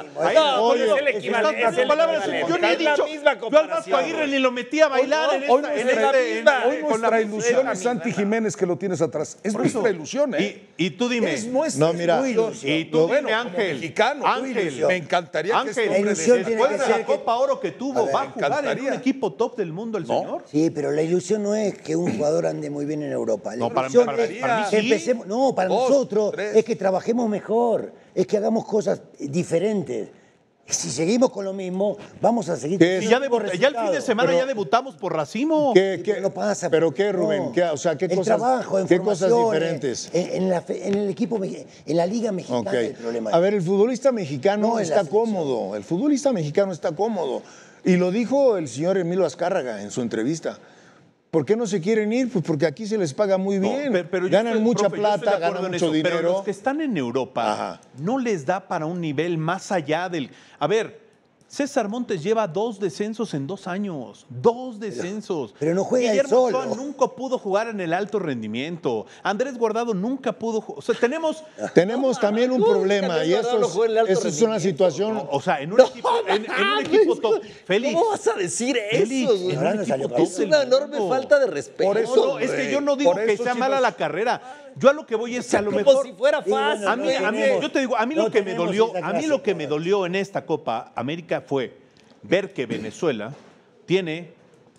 No, Oye, es el equivalente. Estas palabras, yo ni he Es la dicho, misma yo al Vasco comparación. Aguirre ni lo metí a bailar en Hoy esta, en nuestra- este- en- hoy Hoy con nuestra la ilusión es Santi Jiménez, que lo tienes atrás. Es nuestra ilusión, ¿eh? Y tú dime. Es nuestra No, mira, ilusión. y tú Bueno, dime, como Ángel. mexicano, Ángel. me encantaría que este Ángel, La hombre ilusión de- tiene después que de la ser que- Copa Oro que tuvo, va a jugar en encantaría. un equipo top del mundo el señor. Sí, pero la ilusión no es que un jugador ande muy bien en Europa. La No, para mí- ilusión para es mí que sí. empecemos, no, para Dos, nosotros tres. es que trabajemos mejor, es que hagamos cosas diferentes. Si seguimos con lo mismo, vamos a seguir. ¿Qué Y es? ya, teniendo ya el fin de resultados. semana Pero- ya debutamos por racimo. ¿Qué, Sí, qué- pero no pasa. ¿Pero qué, Rubén? No. ¿Qué, o sea, ¿qué el cosas, trabajo, en qué cosas formaciones, diferentes? En el equipo, en la Liga Mexicana, Ok. el problema. A ver, el futbolista mexicano No en la está selección. cómodo. El futbolista mexicano está cómodo. Y lo dijo el señor Emilio Azcárraga en su entrevista. ¿Por qué no se quieren ir? Pues porque aquí se les paga muy bien. Pero yo ganan estoy- mucha profe, yo estoy de plata, acuerdo ganan en mucho eso, dinero. Pero los que están en Europa Ajá. no les da para un nivel más allá del... A ver, César Montes lleva 2 descensos en 2 años. 2 descensos. pero no juega él Guillermo solo. Ochoa nunca pudo jugar en el alto rendimiento. Andrés Guardado nunca pudo jugar. O sea, tenemos... Tenemos también un problema Andrés y Guardado eso no juega en el alto es una rendimiento, situación. O sea, en un equipo, en un equipo top. Félix. ¿Cómo vas a decir Félix, eso, güey? en Ahora un no equipo salió top campeón. Es del una enorme mundo. falta de respeto. Por eso, No, es que yo no digo por que eso sea sí mala nos- la carrera. Yo a lo que voy es que a lo Como mejor... si fuera Sí, bueno, fácil. A mí, no a mí, tenemos- yo te digo, a mí no lo que me tenemos dolió, esa a mí clase lo que de me jugadores. dolió en esta Copa América fue ver que Venezuela tiene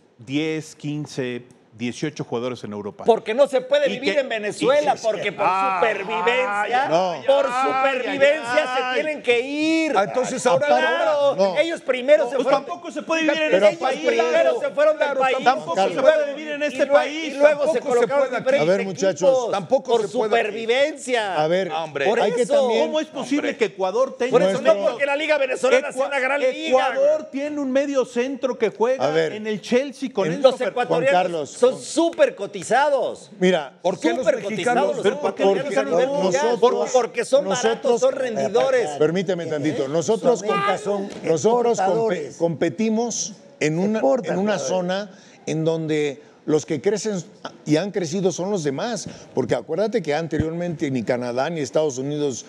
10, 15, 18 jugadores en Europa. Porque no se puede Y vivir que- en Venezuela, y que- porque por Ay, supervivencia, no. por Ay, supervivencia ay, se tienen que ir. Ah, entonces ahora- claro, no. ellos primero se Pues fueron. tampoco se puede vivir en Pero este país. primero se fueron del país. tampoco se puede vivir en este país. Y luego Tampoco se se colocaron puede aquí. diferentes A ver, muchachos, equipos tampoco por se puede aquí. supervivencia. A ver, Hombre. Por hay que eso. también. ¿Cómo es posible que Ecuador tenga Por eso Nuestro- no, porque la Liga Venezolana sea una gran liga. Ecuador tiene un medio centro que juega A ver, en el Chelsea con en Enzo Los Fernández. ecuatorianos Carlos. son súper cotizados. Mira, ¿Por qué los Súper mexicanos? cotizados los Pero ¿por qué ecuatorianos a nivel nosotros- mundial. Porque son baratos, son rendidores. permíteme tantito. Nosotros, Sudamérica son nosotros exportadores. competimos en una Exportadores. zona en donde los que crecen y han crecido son los demás. Porque acuérdate que anteriormente ni Canadá ni Estados Unidos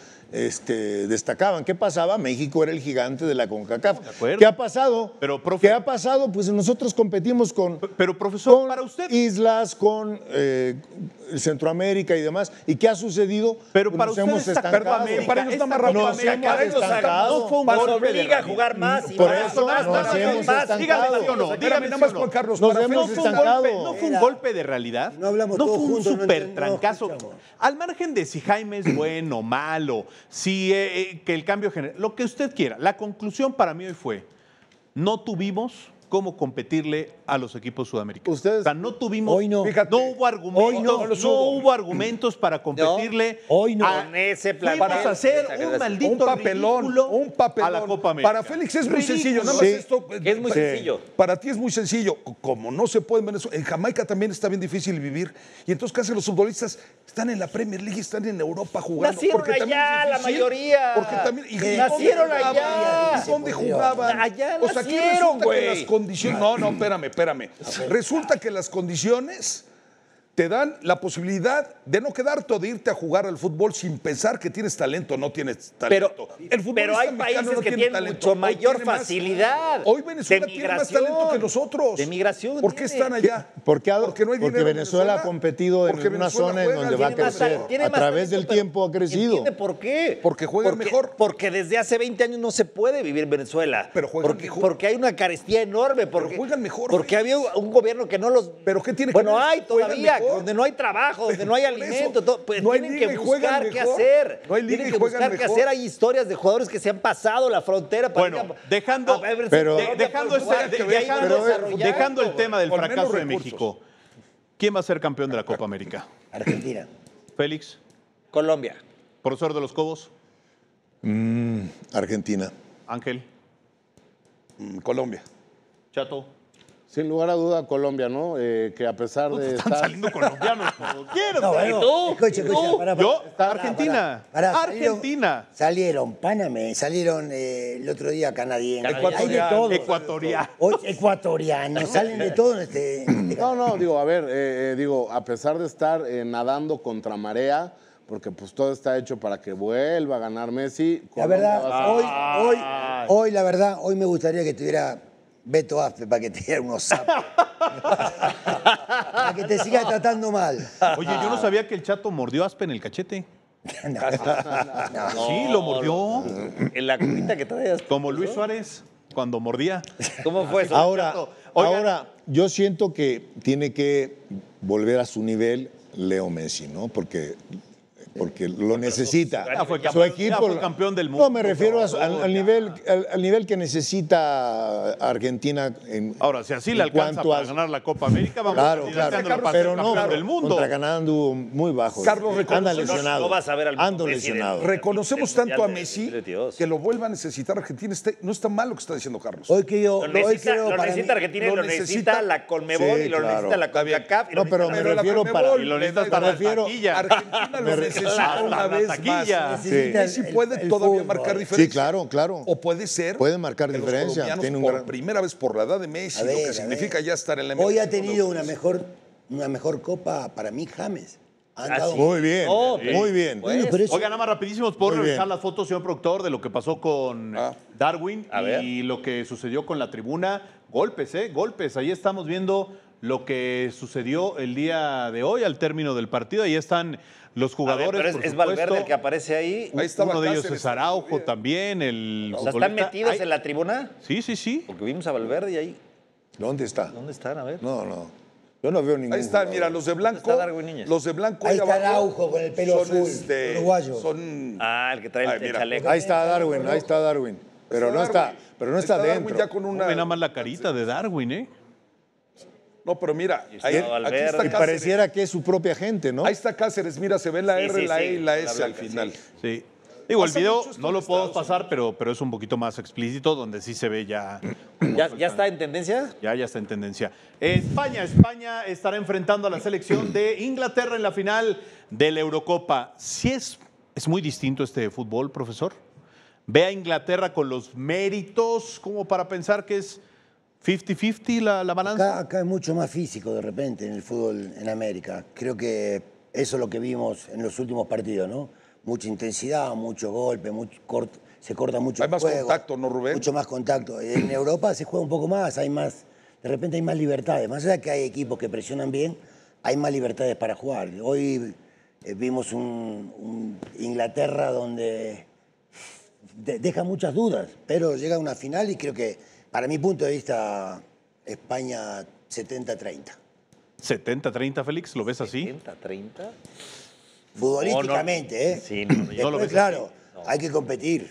destacaban. ¿Qué pasaba? México era el gigante de la CONCACAF. acuerdo. ¿Qué ha pasado? Pero, profe- ¿Qué ha pasado? Pues nosotros competimos con, Pero, profesor, con para usted... islas, con Centroamérica y demás. ¿Y qué ha sucedido? Pero Pues para nos usted hemos esta Copa estancado. América, Para ellos está más rápido. Nos hemos Para ellos estancado. no fue un Nos golpe de obliga a realidad. jugar más y Por más, eso más, nos más, hemos más. estancado. Dígame sí o no, Espérame, dígame nada sí más, o no. Juan Carlos, Nos para hemos No Félix fue, un está- golpe, estancado. no fue un Era- golpe de realidad. No hablamos no todos fue un juntos, no super entiendo, no trancazo. escuchamos. Al margen de si Jaime es bueno o malo, si que el cambio general, lo que usted quiera. La conclusión para mí hoy fue: no tuvimos cómo competirle a los equipos sudamericanos. Ustedes- O sea, no tuvimos, Hoy no. Fíjate, no hubo argumentos, hoy no. no hubo argumentos para competirle. Hoy no. a- Con ese plan. Fuimos a hacer Esa un maldito un papelón, ridículo un papelón. a la Copa América. Para Félix es muy Ridículo. sencillo, nada más Sí. esto. Que es muy sencillo. Para ti es muy sencillo. Como no se puede en Venezuela, en Jamaica también está bien difícil vivir. Y entonces, ¿qué hacen los futbolistas? Están en la Premier League, están en Europa jugando. Nacieron porque también allá, es la difícil, mayoría. Porque también, ¿y dónde Nacieron jugaban? allá. ¿Y dónde jugaban? Allá o sea, aquí nacieron, resulta que güey. las condiciones. No, espérame. Resulta que las condiciones te dan la posibilidad de no quedarte o de irte a jugar al fútbol sin pensar que tienes talento o no tienes talento. Pero hay países que tienen mucho mayor facilidad. Hoy Venezuela de tiene más migración. talento que nosotros. De migración ¿Por qué tiene. están allá? Porque no hay dinero en Venezuela ha competido en Porque una Venezuela zona en juega, donde va a Tiene más crecer. tal- tiene A más través talento, del pero tiempo ha crecido. ¿Entiende por qué? Porque juegan mejor. Porque desde hace 20 años no se puede vivir en Venezuela. Pero juegan porque, mejor. porque hay una carestía enorme. Porque, juegan mejor, Porque había un gobierno que no los... ¿Pero qué tiene que Bueno, ver? hay Juegan todavía, mejor. donde no hay trabajo, donde no hay Por eso, alimento. Pues no hay tienen liga que y juegan buscar qué mejor. hacer. No hay liga Tienen y que juegan buscar qué mejor. hacer. Hay historias de jugadores que se han pasado la frontera para Bueno, ir a- dejando, a ver si pero- Colombia dejando, puede jugar, ese- que de- ahí van dejando- desarrollando. dejando el tema del Con menos fracaso de recursos. México, ¿quién va a ser campeón de la Copa América? Argentina. Félix, Colombia. profesor de los Cobos, Argentina. Ángel, Colombia. Chato. Sin lugar a duda, Colombia, ¿no? Que a pesar de Están saliendo colombianos por doquier. No, ¿Y no, tú? escucha, pará. Yo, Pará, Argentina. pará, Argentina. Salieron Panamá, salieron el otro día canadienses. Canadiense. Hay de todo. Ecuatoriano. Ecuatorianos, salen de todo en este No, digo, a ver, digo, a pesar de estar nadando contra marea, porque pues todo está hecho para que vuelva a ganar Messi. La Colombia va a verdad, ser- hoy, la verdad, hoy me gustaría que tuviera Beto Aspe para que te diera unos sapos. Para que te siga tratando mal. Oye, yo no sabía que el Chato mordió a Aspe en el cachete. No. Sí, lo mordió. En la curita que traes. Como Luis Suárez cuando mordía. ¿Cómo fue eso? Ahora, Oigan. ahora, yo siento que tiene que volver a su nivel Leo Messi, ¿no? Porque lo necesita. Ya fue Su campeón, equipo. ya fue campeón del mundo. No, me refiero al nivel que necesita Argentina. Ahora, si así en le alcanza cuanto para a- ganar la Copa América, vamos Claro, a ir claro. haciéndolo para Pero ser no, campeón del mundo. contra Canadá anduvo muy bajo. Carlos, anda reconocemos- lesionado. no vas a ver al mismo Ando Messi lesionado. del- Reconocemos Mundial tanto a de Messi 2022. que lo vuelva a necesitar Argentina. No está mal lo que está diciendo Carlos. Hoy que yo, Lo hoy necesita, creo lo para necesita mí- Argentina y lo lo necesita necesita- la Conmebol Sí, y lo claro. necesita la Está bien. CONCACAF. y lo No, pero necesita me la- la refiero Conmebol para- y lo necesitas le- para la refiero- taquilla. Argentina lo necesita Hasta una la vez taquilla. más. Necesita Messi el- puede el todavía fútbol. marcar Sí, diferencia. claro, claro. O puede ser. Puede marcar que los diferencia. colombianos Tiene un por gran- primera vez por la edad de Messi, A ver, lo que a significa ver. ya estar en la Hoy ha MLS. tenido una mejor copa para mí James. Han dado- sí. Muy bien, No, muy bien. Bueno, pero eso- Oigan, nada más rapidísimos, ¿puedo Muy revisar bien. las fotos, señor productor, de lo que pasó con Darwin A ver. y lo que sucedió con la tribuna? Golpes, golpes. Ahí estamos viendo lo que sucedió el día de hoy al término del partido. Ahí están los A ver, jugadores, pero por es supuesto. Valverde el que aparece ahí. Ahí estaba Uno de ellos Cáceres, es Araujo bien. también, el O sea, ¿están futbolista. metidos Ay, en la tribuna? Sí, sí, sí. Porque vimos a Valverde y ahí. ¿Dónde está? ¿Dónde están? A ver. No. Yo no veo ningún Ahí están, jugador. mira, los de blanco. está Darwin Núñez? Los de blanco Ahí está abajo Araujo con el pelo son, azul, uruguayo. Son Ah, el que trae Ay, el mira. chaleco. Ahí está Darwin. Pero no está Darwin dentro. ya con una. Ve nada más la carita de Darwin, ¿eh? No, pero mira, está ahí, aquí Valverde. está Y Cáceres. pareciera que es su propia gente, ¿no? Ahí está Cáceres, mira, se ve la Sí, R, sí, la sí, E y la la S al blanca, final. sí. Sí. Digo, el Pasa video mucho esto no en lo podemos Estados pasar, pero es un poquito más explícito, donde sí se ve ya. ¿Ya está en tendencia? Ya está en tendencia. España estará enfrentando a la selección de Inglaterra en la final de la Eurocopa. Sí es muy distinto este fútbol, profesor. Ve a Inglaterra con los méritos como para pensar que es 50-50 la balanza. Acá es mucho más físico de repente en el fútbol en América. Creo que eso es lo que vimos en los últimos partidos, ¿no? Mucha intensidad, mucho golpe, se corta mucho Hay el más juego, contacto, ¿no, Rubén? Mucho más contacto. En Europa se juega un poco más, de repente hay más libertades. Más allá de que hay equipos que presionan bien, hay más libertades para jugar. Hoy vimos un Inglaterra donde deja muchas dudas, pero llega a una final y creo que, para mi punto de vista, España 70-30. 70-30, Félix, ¿lo ves así? 30. Futbolísticamente, ¿eh? Sí, no, yo Después, lo ves claro, hay que competir.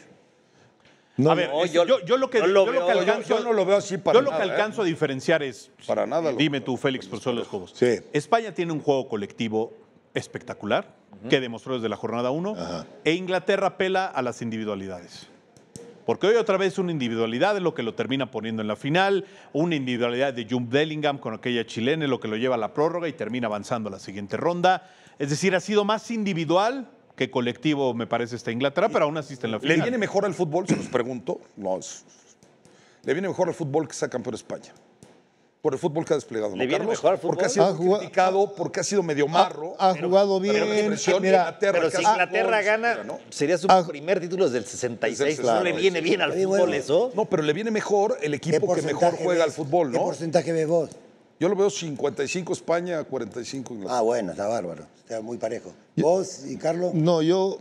A ver, no, yo lo que no lo yo lo veo, que alcanzo, yo no lo veo así para yo lo que nada, ¿eh? alcanzo a diferenciar es Para nada lo- Dime tú, Félix, por solo los juegos. Sí. España tiene un juego colectivo espectacular que demostró desde la jornada 1 e Inglaterra apela a las individualidades. Porque hoy otra vez una individualidad es lo que lo termina poniendo en la final, una individualidad de Jude Bellingham con aquella chilena es lo que lo lleva a la prórroga y termina avanzando a la siguiente ronda. Es decir, ha sido más individual que colectivo, me parece, esta Inglaterra, pero aún así está en la ¿Le final. viene mejor al fútbol? Se los pregunto. No, le viene mejor al fútbol que sea campeón de España. Por el fútbol que ha desplegado, ¿no, ¿Le viene Carlos? mejor al fútbol? Porque ha sido Ha jugado- criticado, porque ha sido medio marro. Ha jugado bien. pero que presione Mira, Inglaterra, Pero que si hace Inglaterra gol, gana, ¿no? sería su primer título desde el 66. Claro, ¿No le viene bien al Sí, fútbol bueno. eso? No, pero le viene mejor el ¿Qué equipo que mejor porcentaje juega al ves? fútbol, ¿Qué ¿no? porcentaje ves vos? Yo lo veo 55 España, 45 Inglaterra. Ah, bueno, está bárbaro. Está muy parejo. ¿Vos y Carlos? No, yo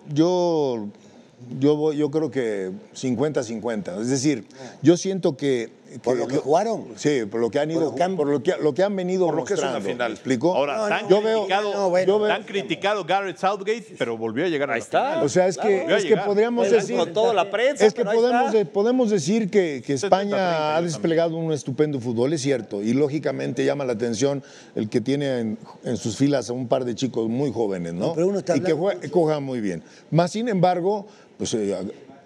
creo que 50-50. Es decir, yo siento que... ¿Por lo que jugaron? Sí, por lo que han ido, Por lo que han- lo que han venido Por lo que es una mostrando. final. ¿Me explico? Ahora, No, tan, no, criticado, no, bueno. tan criticado Gareth Southgate, pero volvió a llegar a Ahí la está. final. O sea, es que, Voy a es que llegar. podríamos decir... Con toda la prensa. Es que pero ahí está. podemos decir que 70-30 España ha yo desplegado un estupendo fútbol, es cierto, y lógicamente llama la atención el que tiene en sus filas a un par de chicos muy jóvenes, ¿no? No, pero uno está y que hablando- juegan muy bien. Más sin embargo, pues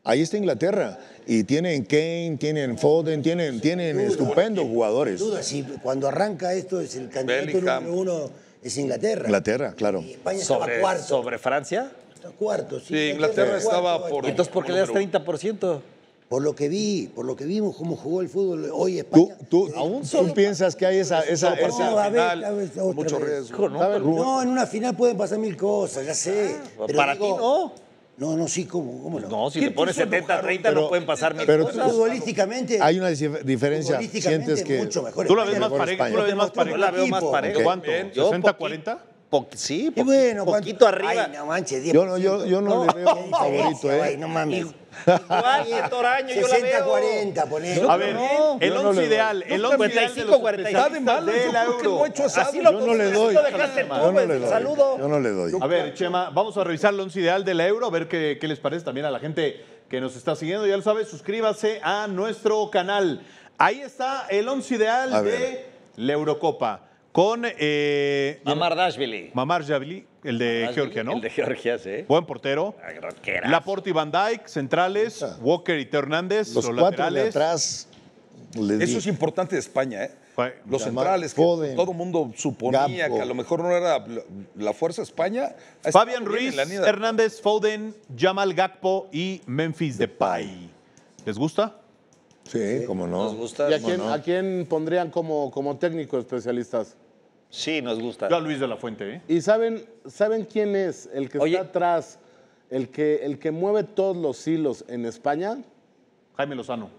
Ahí está Inglaterra. Y tienen Kane, tienen Foden, tienen estupendos jugadores. Duda, si cuando arranca esto es el candidato Bellingham. número uno es Inglaterra. Inglaterra, claro. Y España estaba cuarto. ¿Sobre Francia? Está cuarto, sí. Sí, Inglaterra estaba cuarto. por... Entonces, ¿por qué le das número 30%? Por lo que vimos cómo jugó el fútbol hoy ¿Tú, España. tú piensas que hay esa No, a ver, final, a ver, con otra mucho vez. riesgo. No, en una final pueden pasar mil cosas, ya sé. Pero Para digo, ti no. No, sí, ¿cómo no? No, si te pones 70-30 no pueden pasar mil pero cosas. Futbolísticamente. hay una diferencia. Futbolísticamente Sientes que mucho mejor. ¿Tú la ves España. más pareja? ¿Tú la ves más pareja? Yo la veo más pareja. ¿Cuánto? Yo ¿60-40? Sí, Y bueno, poquito arriba. Ay, no manches, 10%. yo no le veo un favorito, Ay, no mames. Igual que Toraño, yo la veo. 60-40, poné. A ver, el yo no 11 le doy. ideal, el 11 ideal de los 55-45. especialistas de malo, de yo la creo que Euro. no ha hecho asado. Así lo Yo no le doy. Lo dejaste tú, Yo no le doy. Saludo. Yo no le doy. A ver, Chema, vamos a revisar el 11 ideal de la Euro, a ver qué les parece también a la gente que nos está siguiendo. Ya lo sabe, suscríbase a nuestro canal. Ahí está el 11 ideal A de ver. la Eurocopa. Con Mamardashvili. Mamarjavili, el de Georgia, ¿no? El de Georgia, sí. Buen portero. Roquera. Laporte y Van Dijk, centrales. Walker y Teo Hernández, Los los cuatro de laterales. atrás. les Eso di. es importante de España, ¿eh? Fue- Los Yamal, centrales, que Foden, todo el mundo suponía Gakpo. que a lo mejor no era la fuerza de España. Ha Fabián estado bien Ruiz, en la niña. Hernández, Foden, Jamal Gakpo y Memphis Depay. ¿Les gusta? Sí, cómo no. Nos gusta. ¿Y a quién pondrían como técnico especialistas? Sí, nos gusta. Yo a Luis de la Fuente, ¿eh? ¿Y saben quién es el que Oye. está atrás, el que mueve todos los hilos en España? Jaime Lozano.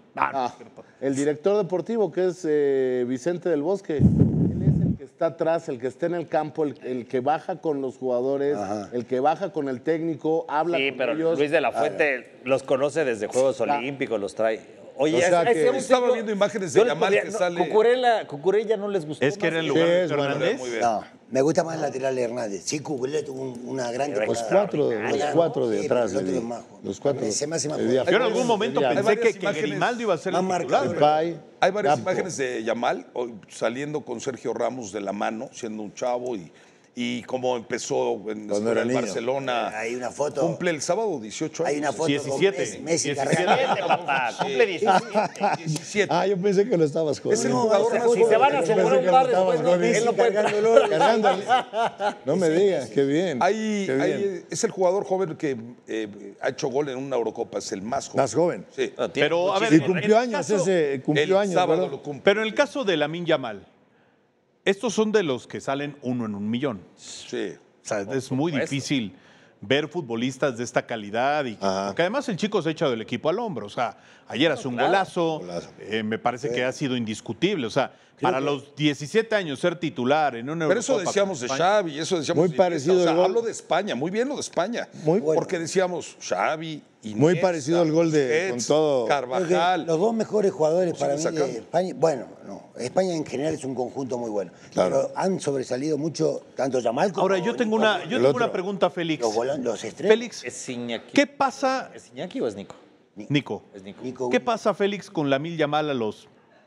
El director deportivo, que es Vicente del Bosque. Él es el que está atrás, el que está en el campo, el que baja con los jugadores, el que baja con el técnico, habla Sí, con pero ellos. Luis de la Fuente los conoce desde Juegos Olímpicos, los trae. Oye, O sea ese que- hombre- Estaba viendo imágenes de yo les Yamal podría- que no, sale- Cucurella no les gustó. Es que más. era el Sí, lugar de es Teo bueno, Hernández. muy bien. No, me gusta más el lateral de Hernández. Sí, Cucurella tuvo una gran Pues Los temporada. cuatro de Sí, atrás. pero el le otro di. es más joven. Los cuatro. Se me hace más le di joven. a Yo en algún momento Hay pensé varias que imágenes Grimaldo iba a ser más el marcador. titular. Depay, Hay varias Gakpo. imágenes de Yamal hoy saliendo con Sergio Ramos de la mano, siendo un chavo y cómo empezó en Cuando era el niño. Barcelona. Hay una foto. Cumple el sábado 18 años. Hay una foto 17. con Messi 17. cargando. Papá, cumple 17. 17. Ah, yo pensé que lo estabas Es el jodiendo. jugador más Si se van a Yo pensé asegurar un que bar lo estabas después, no, jodiendo. él no puede. Cargándole. No me digas, qué bien. Qué bien. Es el jugador joven que ha hecho gol en una Eurocopa, es el más joven. Más joven. Sí. No, tiene Pero, a ver, Y en cumplió el años caso- ese, cumplió El años, sábado ¿verdad? lo cumple. Pero en el caso de Lamine Yamal, estos son de los que salen uno en 1,000,000. Sí. O sea, es muy difícil ver futbolistas de esta calidad y Ajá. porque además el chico se echa del equipo al hombro. O sea, ayer hace un golazo, Golazo. me parece que ha sido indiscutible. O sea, para los 17 años ser titular en una Pero eso Eurocopa decíamos con de España. Xavi, eso decíamos Muy de Iniesta. parecido O sea, el gol. hablo de España, muy bien lo de España. Muy bueno. Porque decíamos Xavi, Iniesta, Muy parecido al gol de- Busquets, con todo. Creo que Carvajal. los dos mejores jugadores para mí sacando. de España, bueno, no, España en general es un conjunto muy bueno, Claro. pero han sobresalido mucho tanto Yamal como Ahora, yo tengo Nico. una pregunta, Félix. Los extremos. Félix, ¿Es Iñaki? ¿qué pasa, ¿Es Iñaki o es Nico? Nico? Es Nico. Nico, ¿Qué pasa, Félix, con Lamine Yamal a los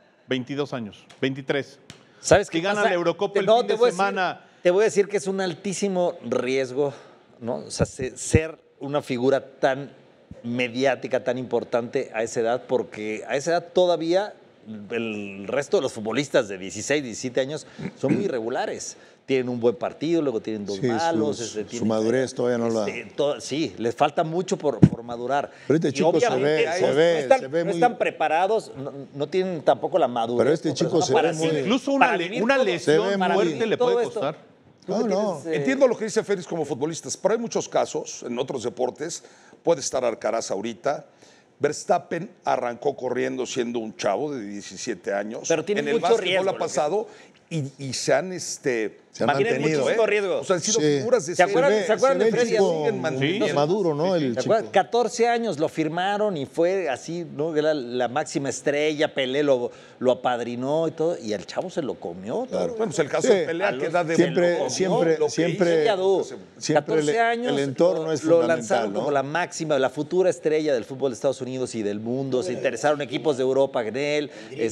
22 años, 23? ¿Sabes Si qué gana pasa? la Eurocopa el No, fin de te voy a decir- semana. Te voy a decir que es un altísimo riesgo, ¿no? O sea, ser una figura tan mediática, tan importante a esa edad, porque a esa edad todavía el resto de los futbolistas de 16, 17 años son muy irregulares. Tienen un buen partido, luego tienen dos Sí, malos. su tienen- madurez todavía no la... Sí, les falta mucho por madurar. Pero este Y chico se obviamente ve- no- se ve- no están, se ve no muy- están preparados, no tienen tampoco la madurez. Pero este como chico persona se para ve muy- sí- Incluso para una vivir todo- Se ve lesión muy- fuerte le todo puede esto. costar. Tú No, que no. tienes, Entiendo lo que dice Félix como futbolistas, pero hay muchos casos en otros deportes. Puede estar Alcaraz ahorita. Verstappen arrancó corriendo siendo un chavo de 17 años. Pero tiene en el mucho básquetbol riesgo, ha lo que- pasado y se han Se han Tienen mantenido. muchísimo riesgo. O sea, han sido Sí. figuras de ¿Se acuerdan- serie. se acuerdan de ve el Freddy chico Siguen manteniendo. Sí. maduro, ¿no? El ¿Te acuerdas? chico. 14 años lo firmaron y fue así, ¿no? Era la máxima estrella, Pelé lo apadrinó y todo, y el chavo se lo comió. todo. Bueno, pues el caso Sí. de Pelea que da de Siempre- lo siempre- que siempre- hizo. Yadú, siempre 14 años, el entorno es lo fundamental, lanzaron ¿no? como la máxima, la futura estrella del fútbol de Estados Unidos y del mundo. Se interesaron equipos de Europa en él,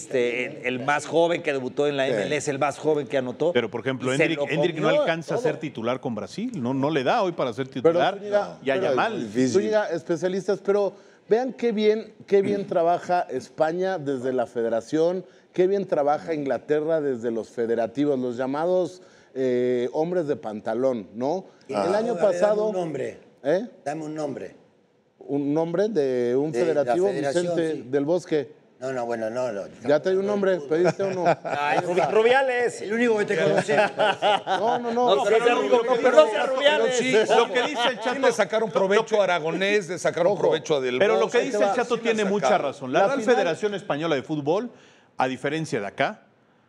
el más joven que debutó en la MLS, el más joven que anotó. Pero, por ejemplo, Y se Hendrik lo no comió alcanza a todo. ser titular con Brasil. No le da hoy para ser Pero, titular. Zúñiga, Y a pero- Yamal. Difícil. Zúñiga, especialistas, pero Vean qué bien trabaja España desde la federación, qué bien trabaja Inglaterra desde los federativos, los llamados hombres de pantalón, ¿no? El año pasado... Dame un nombre. ¿Eh? Dame un nombre. ¿Un nombre de un De la federativo, federación, Vicente sí. del Bosque? No, bueno, no. Ya te di un nombre, pediste uno. Ay, Rubiales. El único que te conoce. No. No sea Rubiales. Sí, Lo que dice el Chato. le sacaron provecho a Aragonés, le sacaron provecho a Del Pero lo Bosque. que dice el Chato Sí, tiene la mucha sacaron. razón. La Real Federación Española de Fútbol, a diferencia de acá,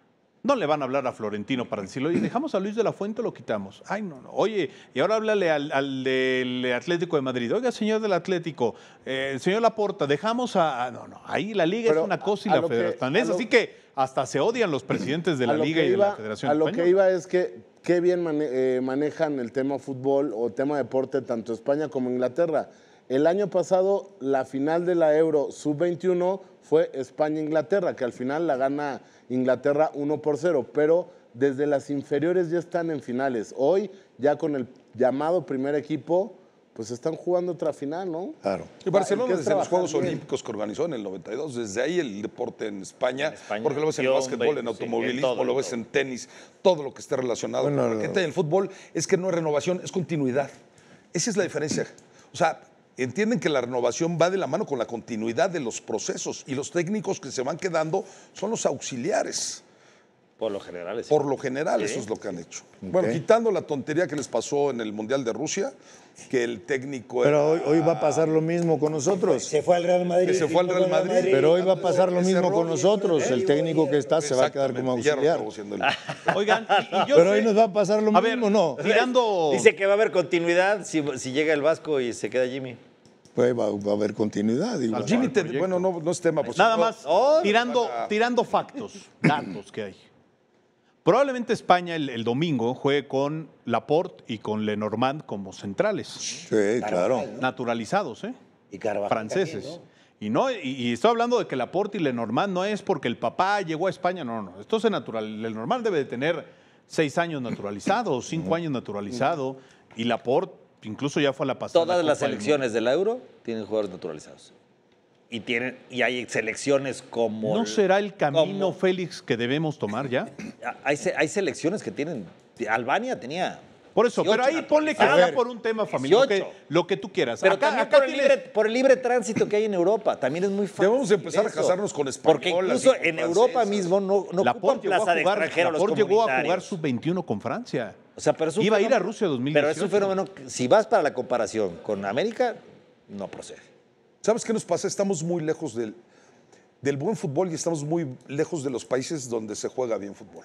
no le van a hablar a Florentino para decirle, oye, dejamos a Luis de la Fuente o lo quitamos. Ay, no. Oye, y ahora háblale al del Atlético de Madrid. Oiga, señor del Atlético, señor Laporta, dejamos a... No. Ahí la Liga Pero es una cosa y a la lo que- Federación a es. lo- Así que hasta se odian los presidentes de la Liga y de la Federación A lo Española. que iba es que qué bien manejan el tema fútbol o tema deporte tanto España como Inglaterra. El año pasado la final de la Euro Sub-21 fue España-Inglaterra, que al final la gana Inglaterra 1-0, pero desde las inferiores ya están en finales. Hoy ya con el llamado primer equipo, pues están jugando otra final, ¿no? Claro. Y Barcelona Hay que desde los trabajar Juegos bien. Olímpicos que organizó en el 92, desde ahí el deporte en España, En España, porque lo ves en el sí, básquetbol, en sí, automovilismo, en todo, lo ves todo. en tenis, todo lo que esté relacionado con la raqueta. Y el fútbol es que no es renovación, es continuidad. Esa es la diferencia. O sea, entienden que la renovación va de la mano con la continuidad de los procesos y los técnicos que se van quedando son los auxiliares. Por lo general, sí. Por lo general, eso es lo que han hecho. Bueno, quitando la tontería que les pasó en el Mundial de Rusia, que el técnico Pero era- hoy va a pasar lo mismo con nosotros. Se fue al Real Madrid. Que se fue al Real Madrid. Pero hoy va a pasar lo Ese mismo error, con nosotros. El técnico que está se va a quedar como Exactamente, Hierro auxiliar. acabó siendo el- Oigan, y yo Pero sé- hoy nos va a pasar lo A ver, mismo, ¿no? tirando... Dice que va a haber continuidad si llega el Vasco y se queda Jimmy. Pues va a haber continuidad. igual. Jimmy, bueno, no es tema. Pues, Nada no, más, tirando factos, datos que hay. Probablemente España el domingo juegue con Laporte y con Lenormand como centrales, Sí, claro. naturalizados, Y Carvajal franceses. también, ¿no? Y estoy hablando de que Laporte y Lenormand no es porque el papá llegó a España, no. Esto es natural. Lenormand debe de tener 6 años naturalizado, 5 años naturalizado, y Laporte incluso ya fue a la pasada. Todas las Copa del selecciones del Euro tienen jugadores naturalizados. Y hay selecciones como... Mundo. ¿No será el camino, como- Félix, que debemos tomar ya? Hay selecciones que tienen... Albania tenía... Por eso, 18 pero ahí ponle que naturalizados. sea por un tema familiar, 18. lo que tú quieras. Pero Acá también tienes- por el libre tránsito que hay en Europa. También es muy fácil. Debemos empezar a eso. casarnos con Porque españolas incluso y con en Europa francesas. mismo no ocupan Laporte llegó plaza de extranjero los Laporte llegó a jugar comunitarios. sub-21 con Francia. O sea, pero es un Iba a ir a fenómeno- Rusia 2018. Pero es un fenómeno que, si vas para la comparación con América, no procede. ¿Sabes qué nos pasa? Estamos muy lejos del buen fútbol y estamos muy lejos de los países donde se juega bien fútbol.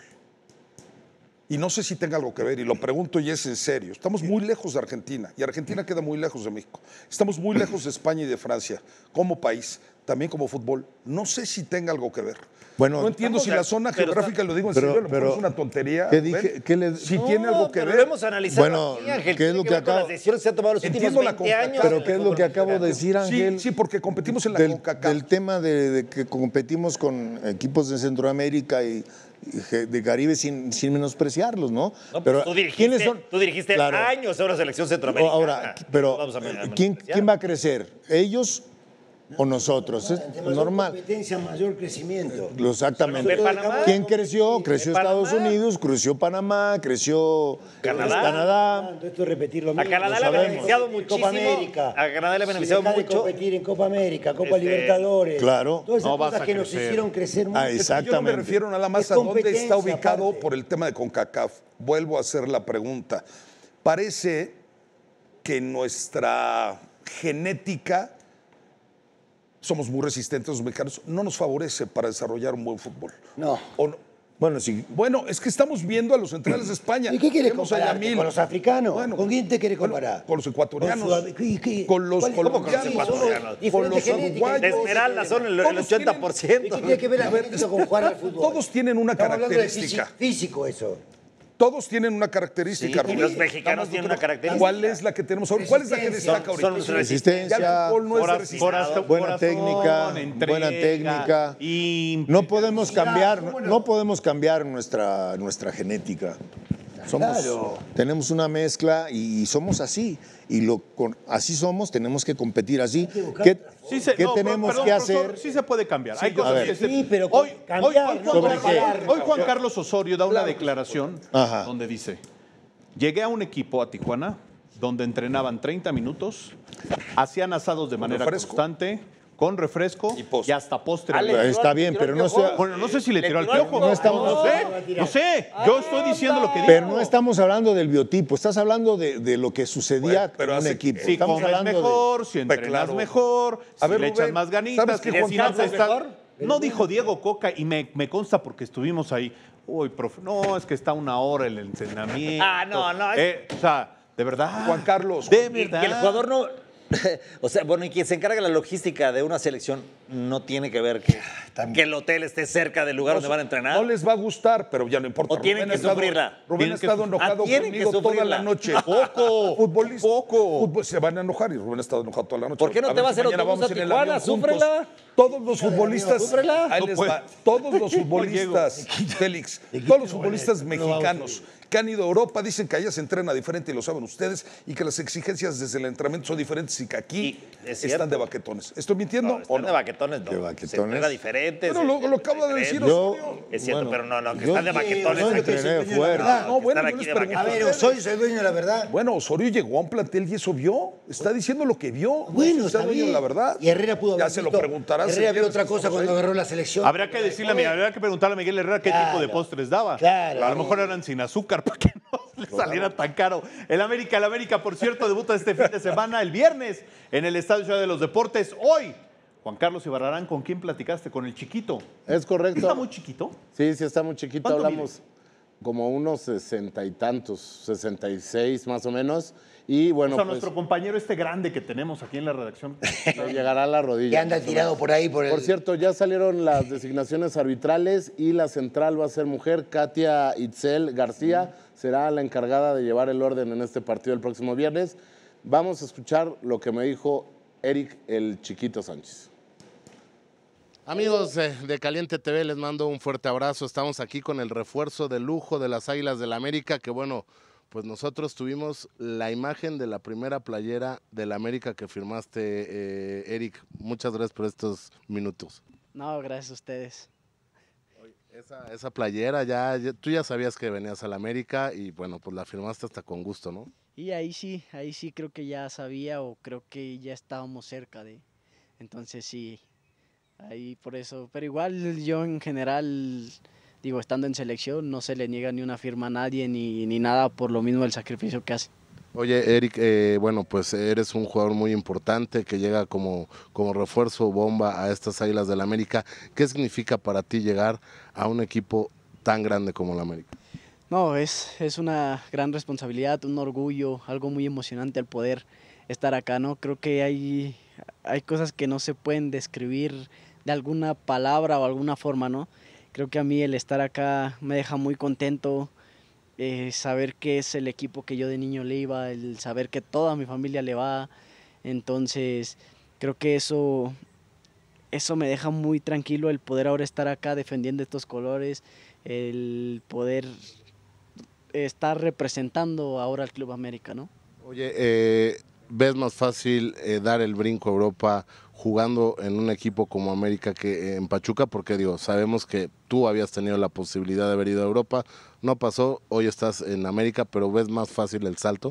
Y no sé si tenga algo que ver, y lo pregunto y es en serio. Estamos muy lejos de Argentina, y Argentina queda muy lejos de México. Estamos muy lejos de España y de Francia, como país, también como fútbol. No sé si tenga algo que ver. Bueno, no entiendo si la zona geográfica, lo digo en serio, a lo mejor es una tontería. ¿qué dije? ¿ven? ¿Qué le- Si No, tiene algo que pero ver. lo hemos analizado Bueno, aquí, Ángel. ¿qué es lo Tiene que ver con acaba- las decisiones que se han tomado los últimos Entiendo la 20 años. Pero ¿qué es lo que acabo de decir, Sí, Ángel? sí, porque competimos en la del, CONCACAF. del tema de que competimos con equipos de Centroamérica y de Caribe sin menospreciarlos, ¿no? No, pero tú dirigiste Claro. años a una selección centroamericana. Ahora, pero No vamos a ¿quién menospreciar. va a crecer? ¿Ellos o nosotros? Es Entre mayor normal. competencia, mayor crecimiento. Exactamente. Pero ve Panamá. ¿Quién creció? Creció Ve Panamá. Estados Unidos, creció Panamá, creció Canadá. Esto es repetir lo A mismo. Canadá Lo le ha sabemos. beneficiado muchísimo. Copa América. A Canadá le ha beneficiado Si deja de mucho. competir en Copa América, Copa Libertadores. Claro. Todas esas No vas cosas a que nos crecer. hicieron crecer mucho. Ah, Yo no me exactamente. refiero nada más Es a dónde está competencia, ubicado aparte. por el tema de CONCACAF. Vuelvo a hacer la pregunta. Parece que nuestra genética, somos muy resistentes los mexicanos, no nos favorece para desarrollar un buen fútbol. No. ¿O no? Bueno, sí. Bueno, es que estamos viendo a los centrales de España. ¿Y qué quieres Vemos a comparar? Yamil. ¿Con los africanos? Bueno, ¿Con quién te quieres bueno, comparar? con los ecuatorianos. ¿Y Con los cuál- colombianos. sí, con los somos ecuatorianos. diferentes Con los genéticas. uruguayos. De Esmeralda son el Todos tienen- 80%. ¿Y qué tiene que ver la genética con jugar al fútbol? Todos tienen una Estamos hablando de característica. físico eso. Todos tienen una característica. Sí, y Rubén. los mexicanos Estamos tienen una nosotros- característica. ¿Cuál es la que tenemos ahora? ¿Cuál es la que destaca Son ahorita? los Resistencia, Ya el fútbol no es de Corazón, resistencia. Buena técnica, entrega, buena técnica. y No podemos cambiar, no podemos cambiar nuestra genética. Tenemos una mezcla y somos así. Y así somos, tenemos que competir así. ¿Qué tenemos que hacer? Sí se puede cambiar. Hay a cosas ver. que se... Sí, pero hoy ¿sobre qué? Juan Carlos Osorio da una declaración donde dice, llegué a un equipo a Tijuana donde entrenaban 30 minutos, hacían asados de manera constante, con refresco y hasta postre. Está bien, pero no sé. Bueno, no sé si le tiró al piojo. No estamos- No sé. Yo estoy diciendo lo que digo. Pero no estamos hablando del biotipo, estás hablando de lo que sucedía Pero con un hace- equipo. Si Estamos comes hablando mejor, si entrenas claro. mejor, A si ver, le Rubén, echas más ganitas. ¿sabes que si Juan no, Carlos pues, está- mejor? No dijo Diego Coca y me consta porque estuvimos ahí. Uy, profe, no, es que está una hora el entrenamiento. No. O sea, de verdad. Juan Carlos. De Y verdad. que el jugador no... O sea, bueno, y quien se encarga de la logística de una selección no tiene que ver que el hotel esté cerca del lugar donde van a entrenar. No les va a gustar, pero ya no importa. O tienen Rubén que ha estado- sufrirla. Rubén Tienen ha que estado sufrir. enojado Tienen que conmigo toda sufrirla. la noche. Poco. Futbolista. Poco. Se van a enojar y Rubén ha estado enojado toda la noche. ¿Por qué no te ver vas si en mañana autobús vamos a en el Tijuana? avión juntos. Súfrela. Todos los futbolistas. Súfrela. Ahí No les puedo. va. Todos los futbolistas, Félix, todos los futbolistas mexicanos que han ido a Europa dicen que allá se entrena diferente y lo saben ustedes y que las exigencias desde el entrenamiento son diferentes y que aquí Y es están cierto. de baquetones. ¿Estoy mintiendo o Están no? de baquetones, no. De baquetones. Se entrena diferente. Bueno, lo acabo de decir Osorio. Es cierto, pero no, que yo están de baquetones. yo aquí. entrené sí, fuerte. No, bueno, están yo aquí les de pregunto. A ver, Osorio es el dueño de la verdad. Bueno, Osorio llegó a un plantel y eso vio. Está diciendo lo que vio. Bueno, No está dueño de bien. la verdad. Y Herrera pudo Ya haber se lo visto- preguntarás. Herrera si vio quieres, otra cosa estamos cuando ahí. agarró la selección. Habría que preguntarle a Miguel Herrera qué tipo de postres daba. Claro. A lo mejor eran sin azúcar para que no le saliera tan caro. El América, por cierto, debuta este fin de semana, el viernes, en el Estadio Ciudad de los Deportes. Hoy, Juan Carlos Ibarrarán, ¿con quién platicaste? Con el chiquito. Es correcto. ¿Está muy chiquito? Sí, está muy chiquito. ¿Cuánto Hablamos como unos 60 y tantos, 66 más o menos. Y bueno, O sea, pues nuestro compañero grande que tenemos aquí en la redacción. le llegará a la rodilla. Que anda tirado por ahí por el... Por cierto, ya salieron las designaciones arbitrales y la central va a ser mujer. Katia Itzel García será la encargada de llevar el orden en este partido el próximo viernes. Vamos a escuchar lo que me dijo Eric el Chiquito Sánchez. Amigos de Caliente TV, les mando un fuerte abrazo. Estamos aquí con el refuerzo de lujo de las Águilas del América, que bueno, pues nosotros tuvimos la imagen de la primera playera del América que firmaste, Eric. Muchas gracias por estos minutos. No, gracias a ustedes. Esa playera, tú ya sabías que venías al América y bueno, pues la firmaste hasta con gusto, ¿no? Y ahí sí creo que ya sabía o creo que ya estábamos cerca de. Entonces sí, ahí por eso. Pero igual yo en general, digo, estando en selección, no se le niega ni una firma a nadie ni nada por lo mismo el sacrificio que hace. Oye, Eric, bueno, pues eres un jugador muy importante que llega como refuerzo bomba a estas Águilas del América. ¿Qué significa para ti llegar a un equipo tan grande como el América? No, es una gran responsabilidad, un orgullo, algo muy emocionante al poder estar acá, ¿no? Creo que hay cosas que no se pueden describir de alguna palabra o alguna forma, ¿no? Creo que a mí el estar acá me deja muy contento, saber que es el equipo que yo de niño le iba, el saber que toda mi familia le va, entonces creo que eso me deja muy tranquilo el poder ahora estar acá defendiendo estos colores, el poder estar representando ahora al Club América, ¿no? Oye, ¿ves más fácil dar el brinco a Europa jugando en un equipo como América que en Pachuca? Porque digo, sabemos que tú habías tenido la posibilidad de haber ido a Europa, no pasó, hoy estás en América, pero ¿ves más fácil el salto?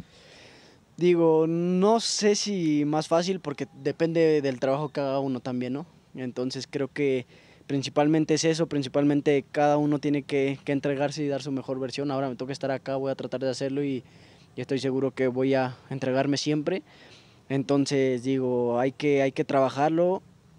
Digo, no sé si más fácil porque depende del trabajo que haga uno también, ¿no? Entonces creo que principalmente es eso, principalmente cada uno tiene que entregarse y dar su mejor versión. Ahora me toca estar acá, voy a tratar de hacerlo y estoy seguro que voy a entregarme siempre. Entonces digo, hay que trabajarlo,